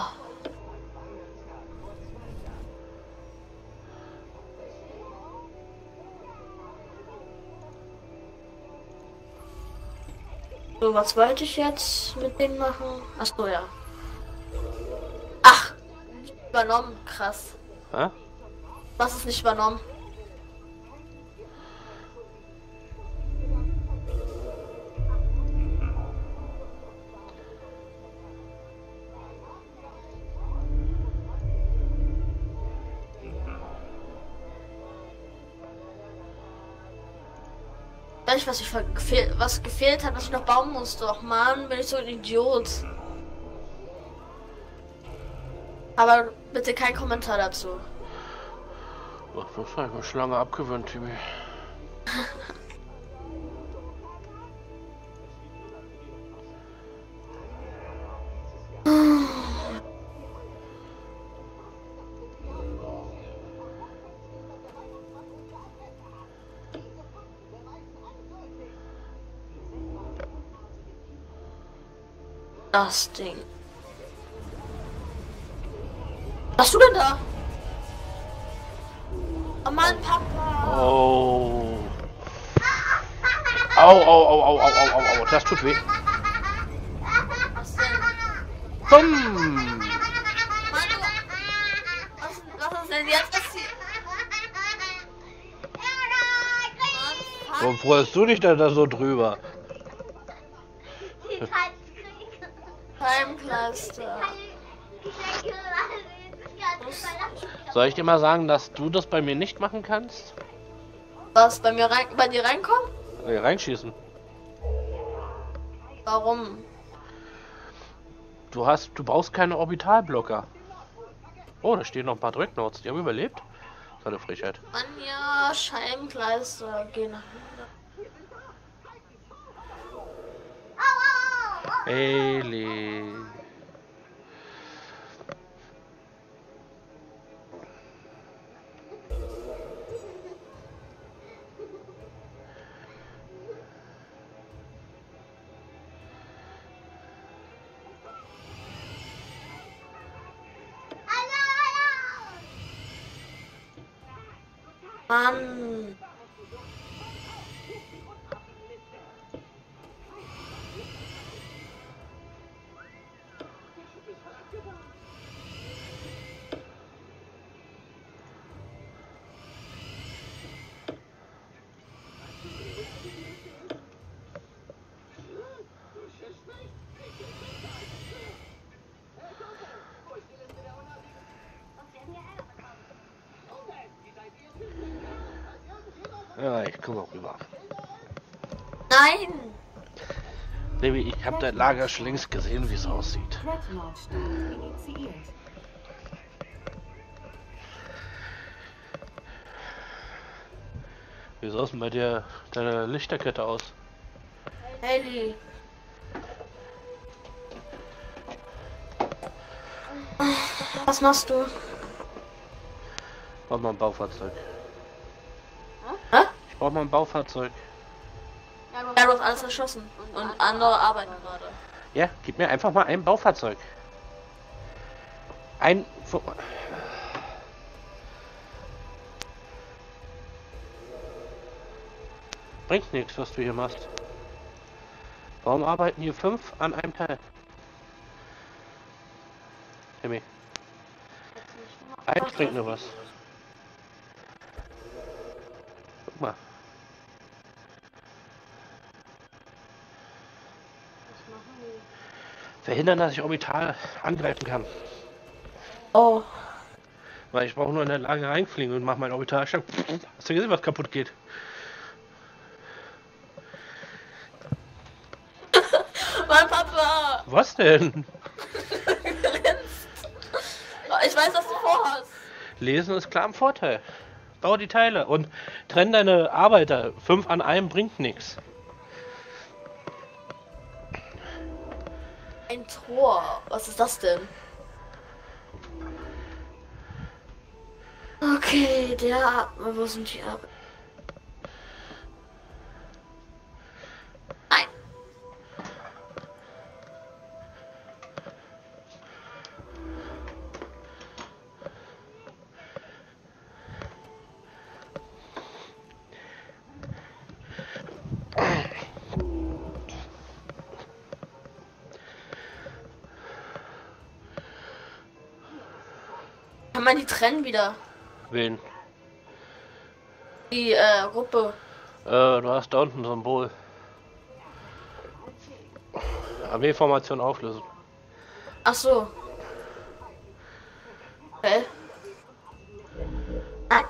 Speaker 1: So, was wollte ich jetzt mit denen machen? Ach so, ja. Ach, übernommen, krass.
Speaker 3: Hä?
Speaker 1: Was ist nicht übernommen? Weiß ich, was gefehlt hat, was ich noch bauen musste. Och man, bin ich so ein Idiot. Aber bitte kein Kommentar dazu.
Speaker 3: Ach, das habe ich mir schon lange abgewöhnt, Timmy.
Speaker 1: Das Ding. Was hast du denn da? Mann, Papa.
Speaker 3: Oh. Au, au, au, au, au, au, au, au, das tut weh.
Speaker 1: Was denn?
Speaker 3: Bumm.
Speaker 1: Mann, was ist denn jetzt passiert? Mann,
Speaker 3: Warum freust du dich denn da so drüber?
Speaker 1: Heimkleister.
Speaker 3: Soll ich dir mal sagen, dass du das bei mir nicht machen kannst?
Speaker 1: Was, bei dir reinkommen?
Speaker 3: Reinschießen.
Speaker 1: Warum?
Speaker 3: Du brauchst keine Orbitalblocker. Oh, da stehen noch ein paar Dreadnoughts. Die haben überlebt. Das war eine Frechheit.
Speaker 1: Mann, ja, Scheibenkleister. Geh nach hinten.
Speaker 3: Eli.
Speaker 1: Mann.
Speaker 3: Ja, ich komme auch rüber.
Speaker 1: Nein.
Speaker 3: Baby, ich habe dein Lager schon längst gesehen, wie es aussieht.
Speaker 2: Dreadnought-Start initiiert.
Speaker 3: Wie sah es denn bei dir deine Lichterkette aus?
Speaker 1: Ellie. Was machst du?
Speaker 3: Ich brauche mal ein Baufahrzeug.
Speaker 1: Hä?
Speaker 3: Ich brauche mal ein Baufahrzeug.
Speaker 1: Ja, du hast alles erschossen. Und andere arbeiten gerade.
Speaker 3: Ja, gib mir einfach mal ein Baufahrzeug. Ein... Bringt nichts, was du hier machst. Warum arbeiten hier 5 an einem Teil? Timmy. Eins bringt nur was. Guck mal. Verhindern, dass ich orbital angreifen kann.
Speaker 1: Oh.
Speaker 3: Weil ich brauche nur in der Lage reinfliegen und mache meinen Orbitalschlag. Hast du gesehen, was kaputt geht?
Speaker 1: Mein Papa.
Speaker 3: Was denn?
Speaker 1: Ich weiß, was du vorhast.
Speaker 3: Lesen ist klar ein Vorteil. Bau die Teile und trenn deine Arbeiter. 5 an einem bringt nichts.
Speaker 1: Ein Tor. Was ist das denn? Okay, wo sind die Arbeiter? Nein. Kann man die trennen wieder?
Speaker 3: Wen?
Speaker 1: Die Gruppe.
Speaker 3: Du hast da unten ein Symbol. Armeeformation auflösen.
Speaker 1: Ach so. Okay. Nein.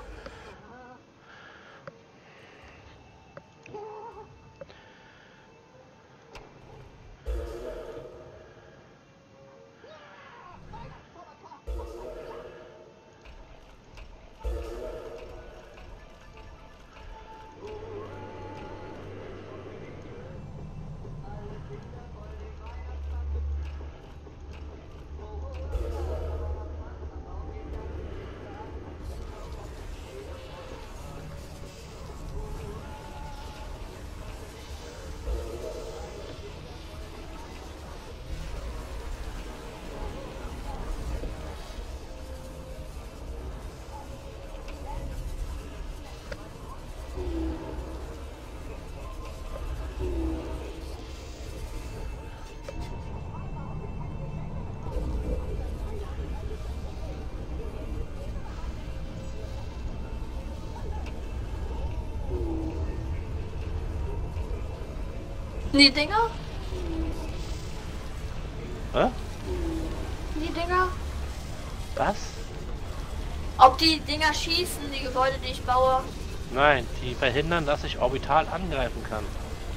Speaker 1: Die Dinger?
Speaker 3: Hä?
Speaker 1: Die Dinger?
Speaker 3: Was?
Speaker 1: Ob die Dinger schießen, die Gebäude, die ich baue?
Speaker 3: Nein, die verhindern, dass ich orbital angreifen kann.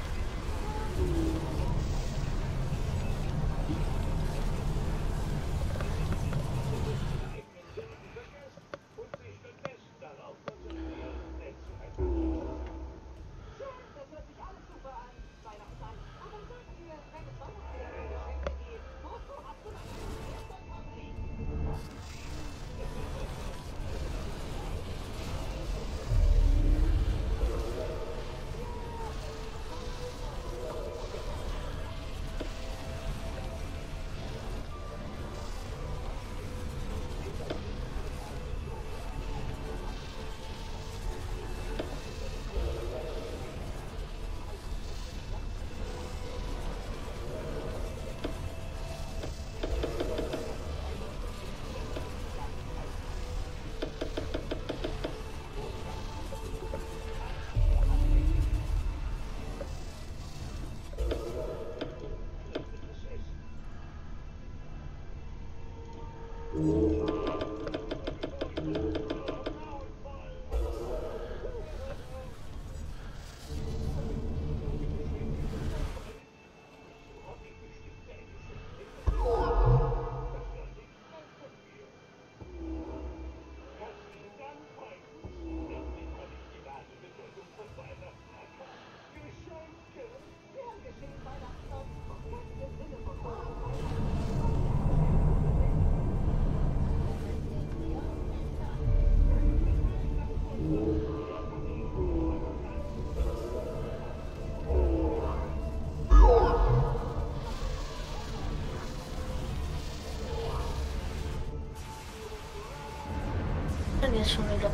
Speaker 1: Denn jetzt schon wieder.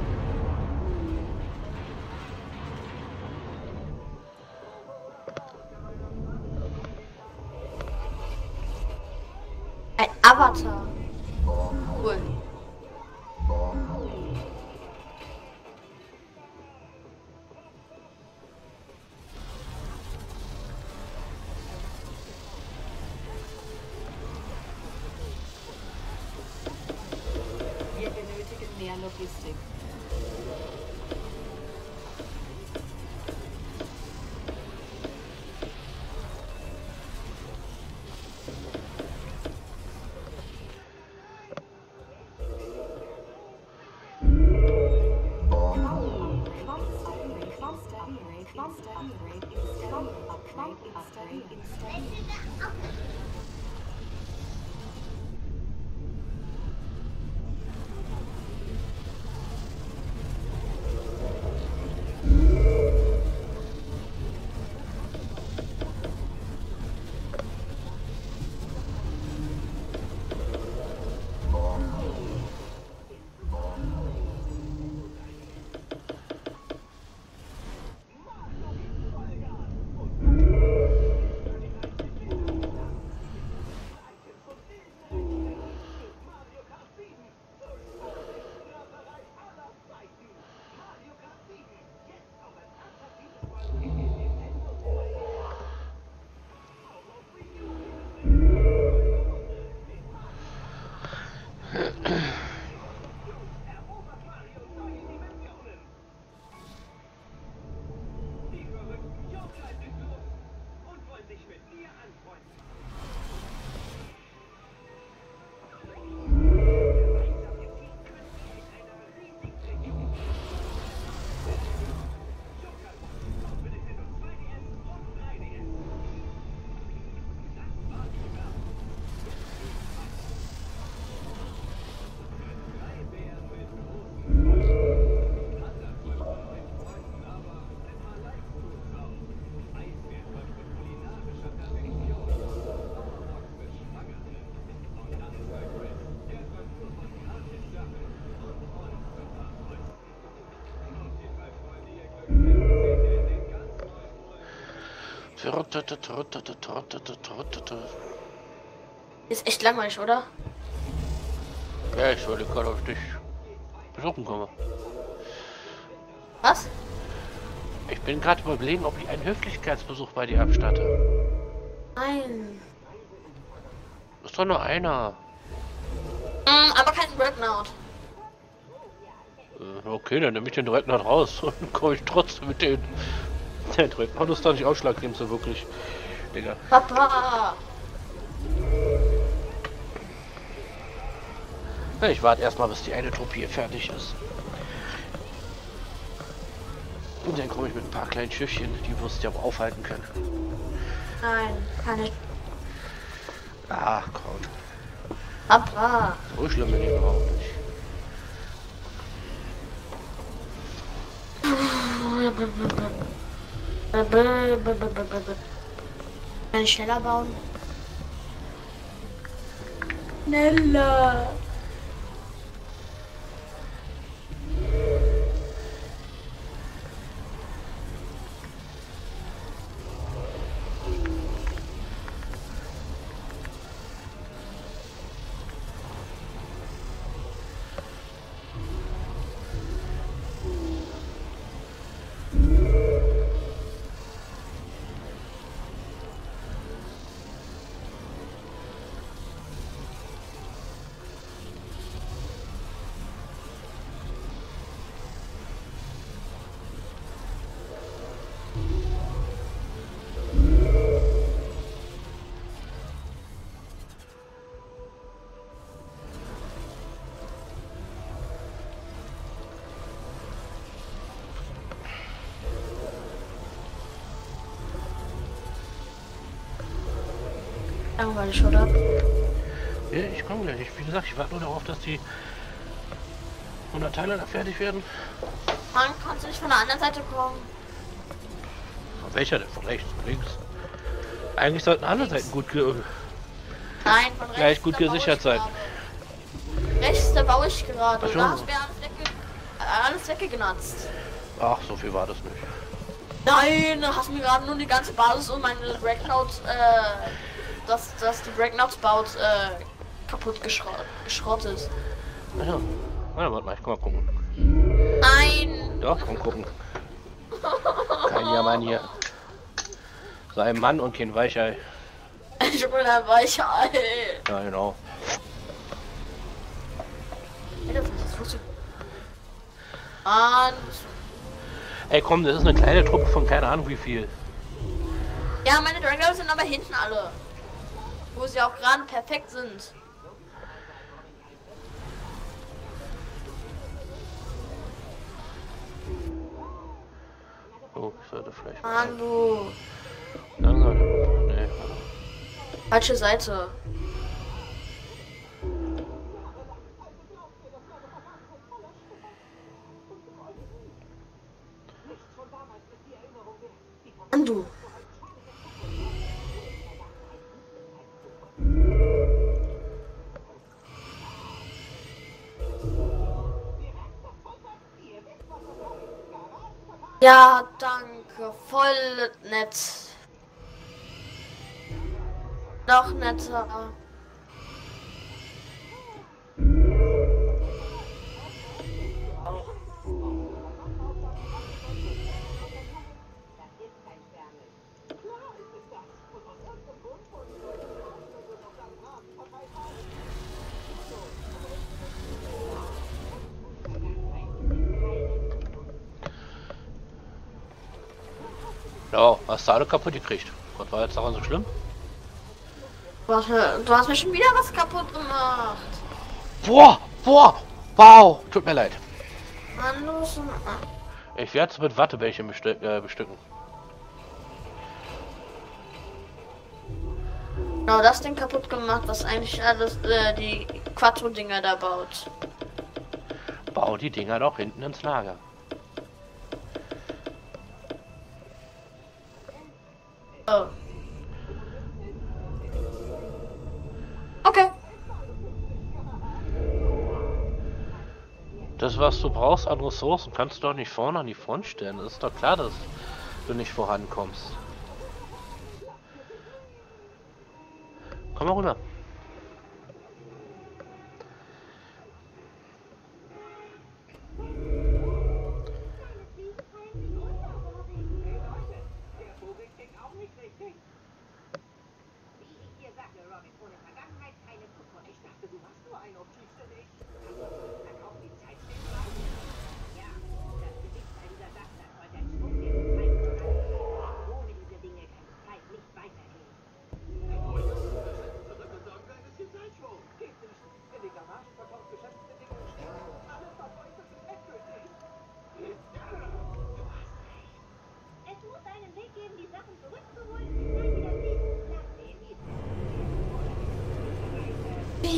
Speaker 1: Ein Avatar. Cool.
Speaker 2: Wir benötigen mehr Logistik.
Speaker 1: Ist echt langweilig, oder?
Speaker 3: Ja, ich wollte gerade, ob ich dich besuchen komme.
Speaker 1: Was?
Speaker 3: Ich Ich bin gerade überlegen, ob ich einen Höflichkeitsbesuch bei dir abstatte.
Speaker 1: Nein.
Speaker 3: Ist doch nur einer.
Speaker 1: Aber kein Dreadnought.
Speaker 3: Okay, dann nehme ich den Dreadnought raus und dann komme ich trotzdem mit den. Der Dreadnought ist doch nicht ausschlaggebend so wirklich. Digga.
Speaker 1: Papa.
Speaker 3: Ja, ich warte erstmal, bis die eine Truppe hier fertig ist. Und dann komme ich mit ein paar kleinen Schiffchen, die wirst du ja auch aufhalten können.
Speaker 1: Nein, keine.
Speaker 3: Ach komm,
Speaker 1: Papa.
Speaker 3: so schlimm bin ich überhaupt nicht.
Speaker 1: Kann ich schneller bauen? Schneller. Langweilig, oder?
Speaker 3: Ja, ich komme gleich. Wie gesagt, ich warte nur darauf, dass die 100 Teile da fertig werden.
Speaker 1: Mann, kannst du nicht von der anderen Seite kommen?
Speaker 3: Von welcher denn? Von rechts, von links? Eigentlich sollten alle Seiten gut
Speaker 1: Nein, von rechts.
Speaker 3: gleich gut
Speaker 1: da baue
Speaker 3: gesichert
Speaker 1: ich
Speaker 3: sein.
Speaker 1: gerade. Rechts, da baue ich gerade.
Speaker 3: Ach so.
Speaker 1: Da hast du ja alles weggenutzt.
Speaker 3: Ach, so viel war das nicht.
Speaker 1: Nein, du hast mir gerade nur die ganze Basis und meine Dreadnought, dass die Dreadnoughts baut, kaputt geschrottet.
Speaker 3: Ja. Na, warte mal, ich komm mal gucken.
Speaker 1: Nein!
Speaker 3: Doch, komm gucken. Kein Jammern hier. Sei ein Mann und kein Weichei.
Speaker 1: Ich bin ein Weichei.
Speaker 3: Ja, genau.
Speaker 1: Mann.
Speaker 3: Ey, komm, das ist eine kleine Truppe von keine Ahnung wie viel.
Speaker 1: Ja, meine Dreadnoughts sind aber hinten alle. Wo sie auch gerade perfekt sind.
Speaker 3: Oh, ich sollte vielleicht.
Speaker 1: Mann, du.
Speaker 3: Langsam. Nee.
Speaker 1: Falsche Seite. Mann, du. Ja, danke. Voll nett. Noch netter.
Speaker 3: Ja, hast du alle kaputt gekriegt. Was war jetzt daran so schlimm?
Speaker 1: Du hast mir schon wieder was kaputt gemacht.
Speaker 3: Boah, boah, wow, tut mir leid.
Speaker 1: Mann, los.
Speaker 3: Ich werde es mit Wattebällchen bestücken.
Speaker 1: Genau das Ding kaputt gemacht, was eigentlich alles die Quattro-Dinger da baut.
Speaker 3: Bau die Dinger doch hinten ins Lager.
Speaker 1: Oh. Okay.
Speaker 3: Das, was du brauchst an Ressourcen, kannst du doch nicht vorne an die Front stellen. Das ist doch klar, dass du nicht vorankommst. Komm mal rüber.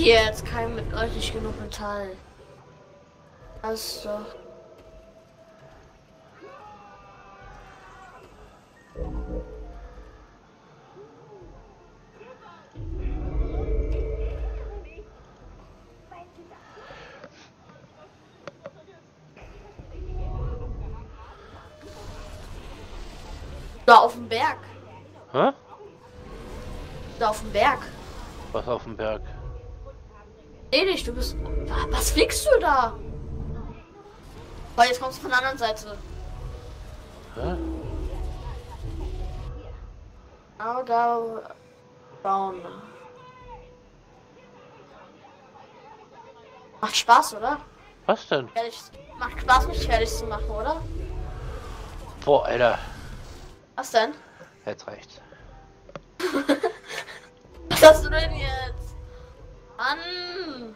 Speaker 1: Wie jetzt? Kein mit euch nicht genug Metall. Das ist doch. Da auf dem Berg.
Speaker 3: Hä?
Speaker 1: Da auf dem Berg.
Speaker 3: Was auf dem Berg?
Speaker 1: Nee, nicht, du bist. Was fliegst du da? Weil jetzt kommst du von der anderen Seite.
Speaker 3: Hä?
Speaker 1: Genau da. Bauen. Macht Spaß, oder?
Speaker 3: Was denn?
Speaker 1: Macht Spaß, mich fertig zu machen, oder?
Speaker 3: Boah, Alter.
Speaker 1: Was denn?
Speaker 3: Jetzt reicht's.
Speaker 1: Was hast du denn jetzt? Mann!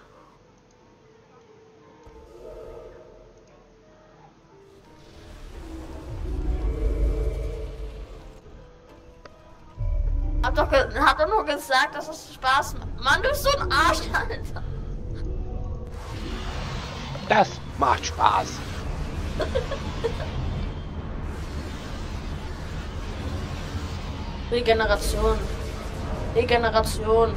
Speaker 1: Hab doch nur gesagt, dass es Spaß macht. Mann, du bist so ein Arsch, Alter.
Speaker 3: Das macht Spaß.
Speaker 1: Regeneration. Regeneration.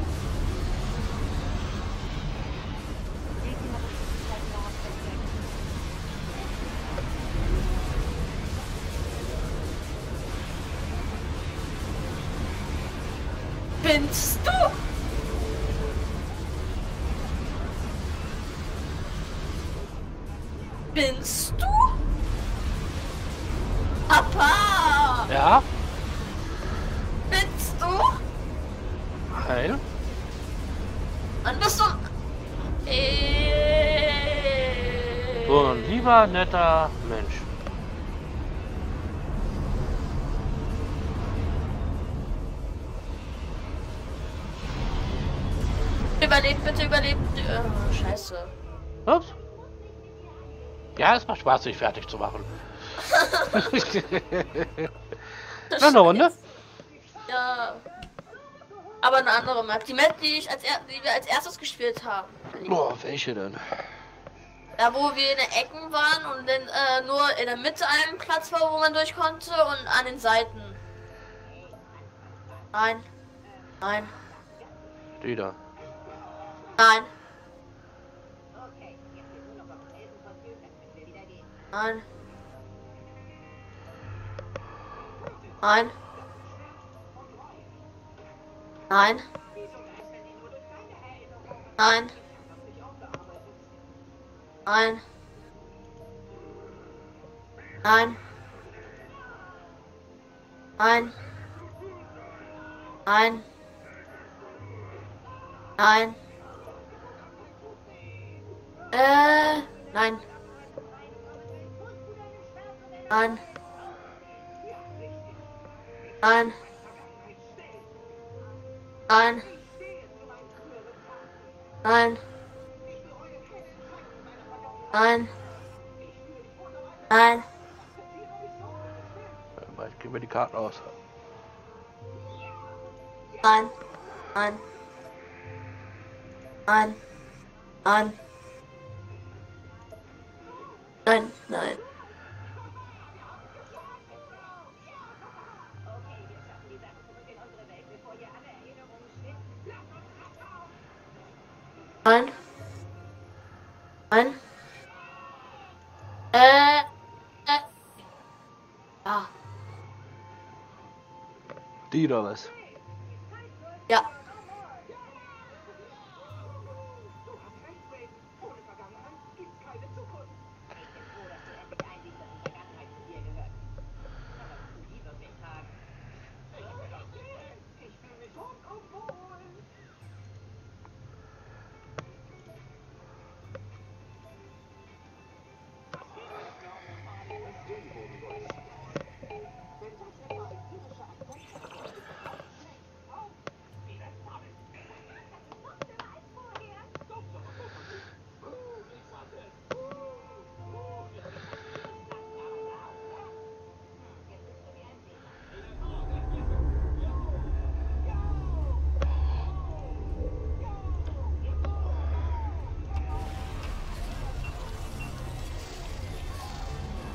Speaker 1: Binst du? Binst du? Papa!
Speaker 3: Ja?
Speaker 1: Binst du?
Speaker 3: Nein?
Speaker 1: Wann bist du?
Speaker 3: So ein lieber, netter Mensch.
Speaker 1: Überlebt, bitte überlebt. Scheiße.
Speaker 3: Ups. Ja, es macht Spaß, sich fertig zu machen. Na, eine Runde?
Speaker 1: Ja. Aber eine andere Map. Die Map, die wir als erstes gespielt haben.
Speaker 3: Boah, welche denn?
Speaker 1: Da, wo wir in den Ecken waren und dann nur in der Mitte ein Platz war, wo man durch konnte und an den Seiten. Nein. Nein.
Speaker 3: Die da.
Speaker 1: Nein. Nein. Nein. Nein. Nein. Nein. Nein. Nein. Nein. Nein. Nein. Nein. Nein. Nein. Nein. Nein. Nein.
Speaker 3: Bald gehen wir die Karten aus.
Speaker 1: Nein. Nein. Nein. Nein. Nein. Nein. Nein. Nein. Ja.
Speaker 3: Die oder was?
Speaker 1: Ja.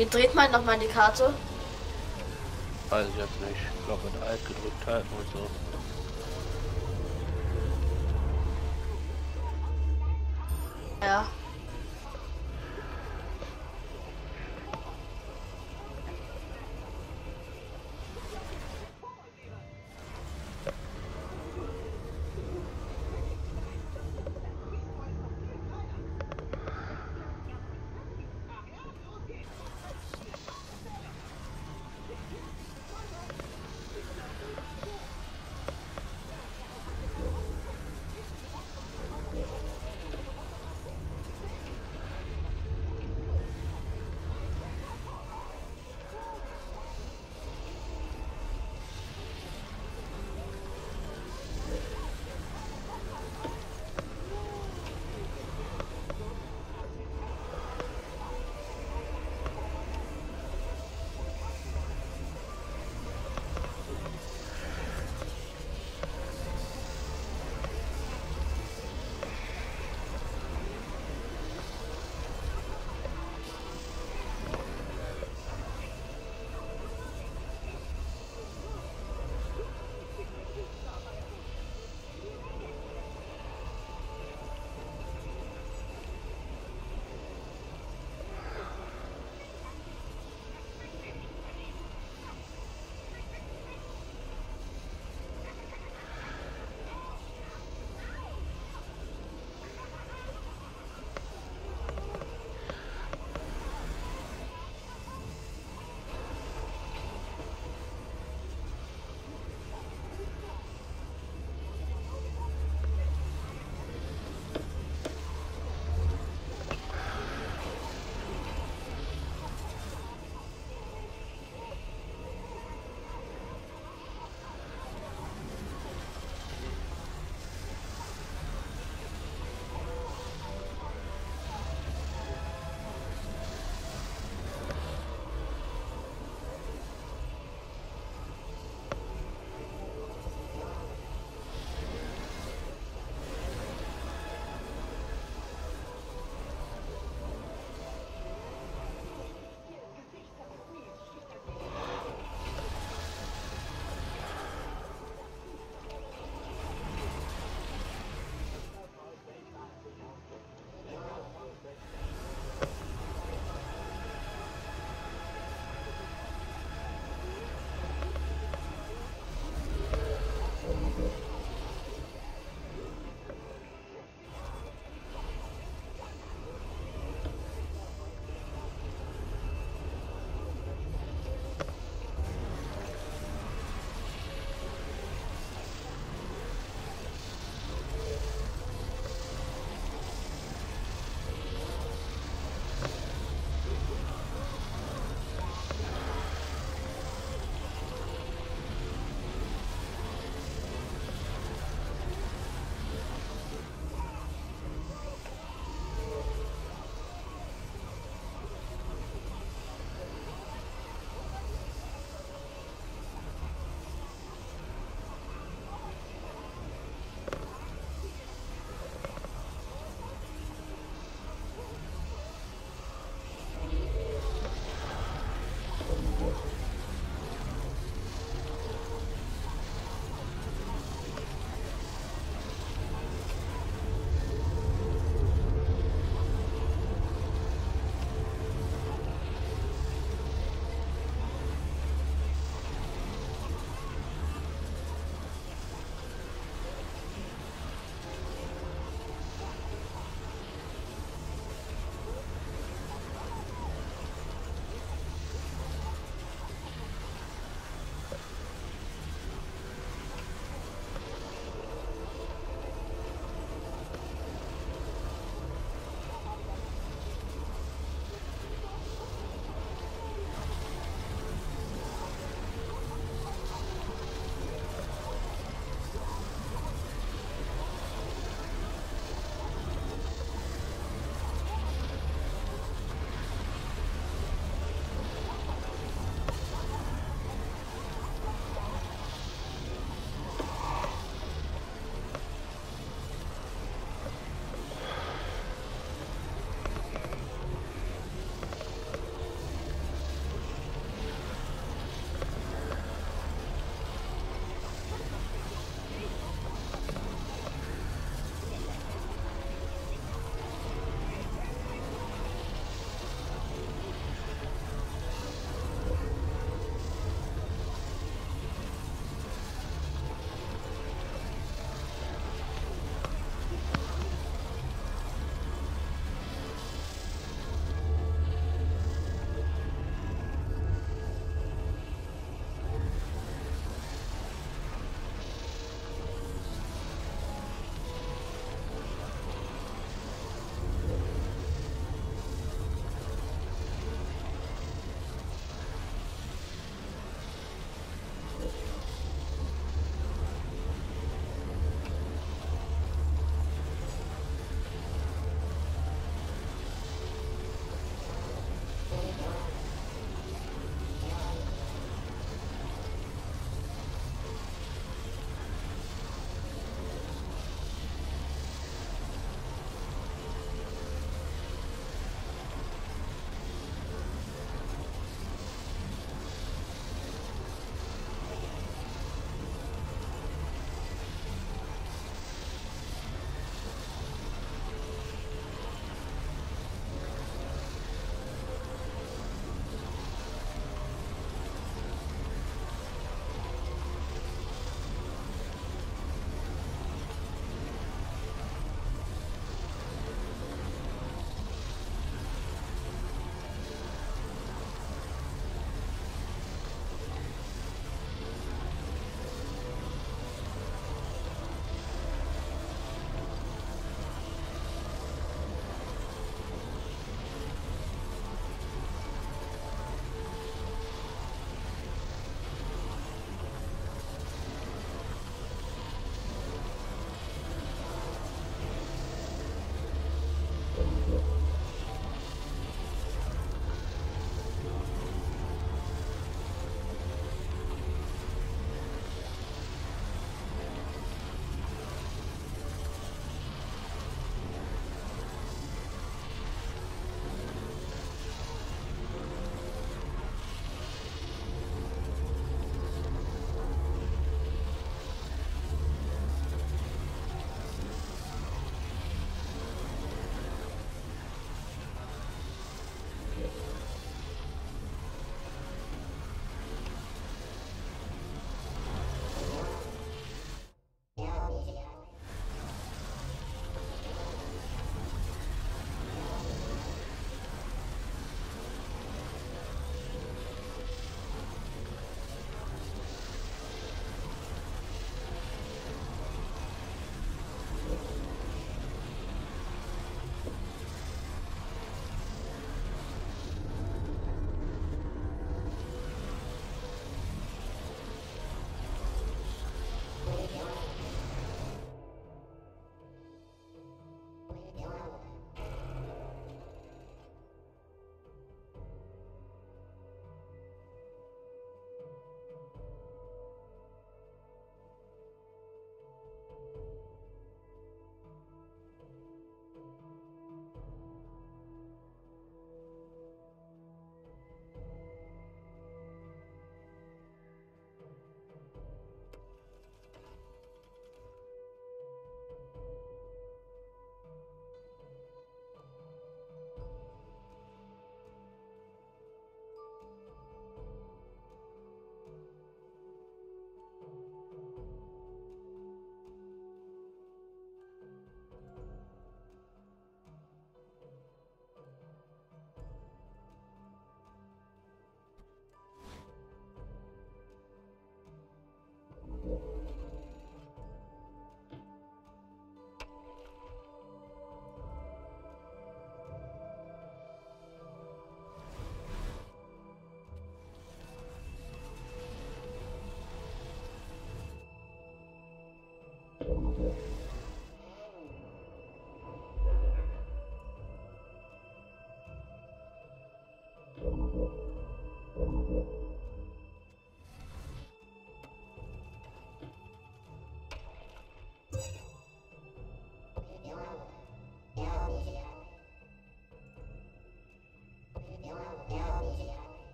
Speaker 1: Wie dreht man nochmal die Karte?
Speaker 3: Weiß ich jetzt nicht. Ich glaube mit Alt gedrückt halten und so.
Speaker 1: Ja.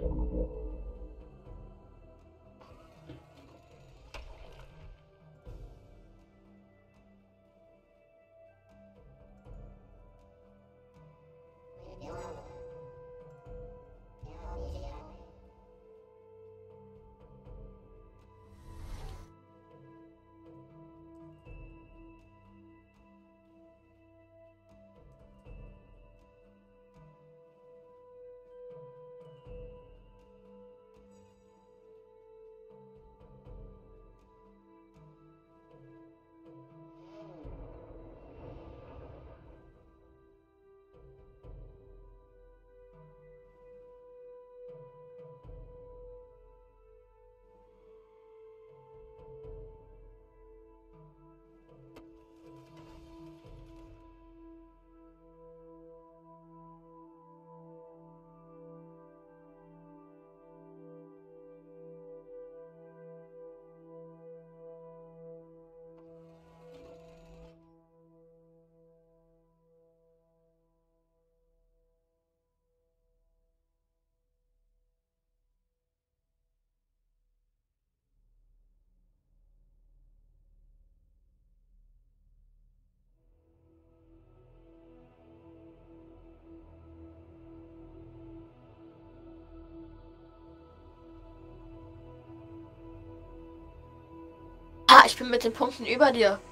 Speaker 1: Ah, ich bin mit den Punkten über dir.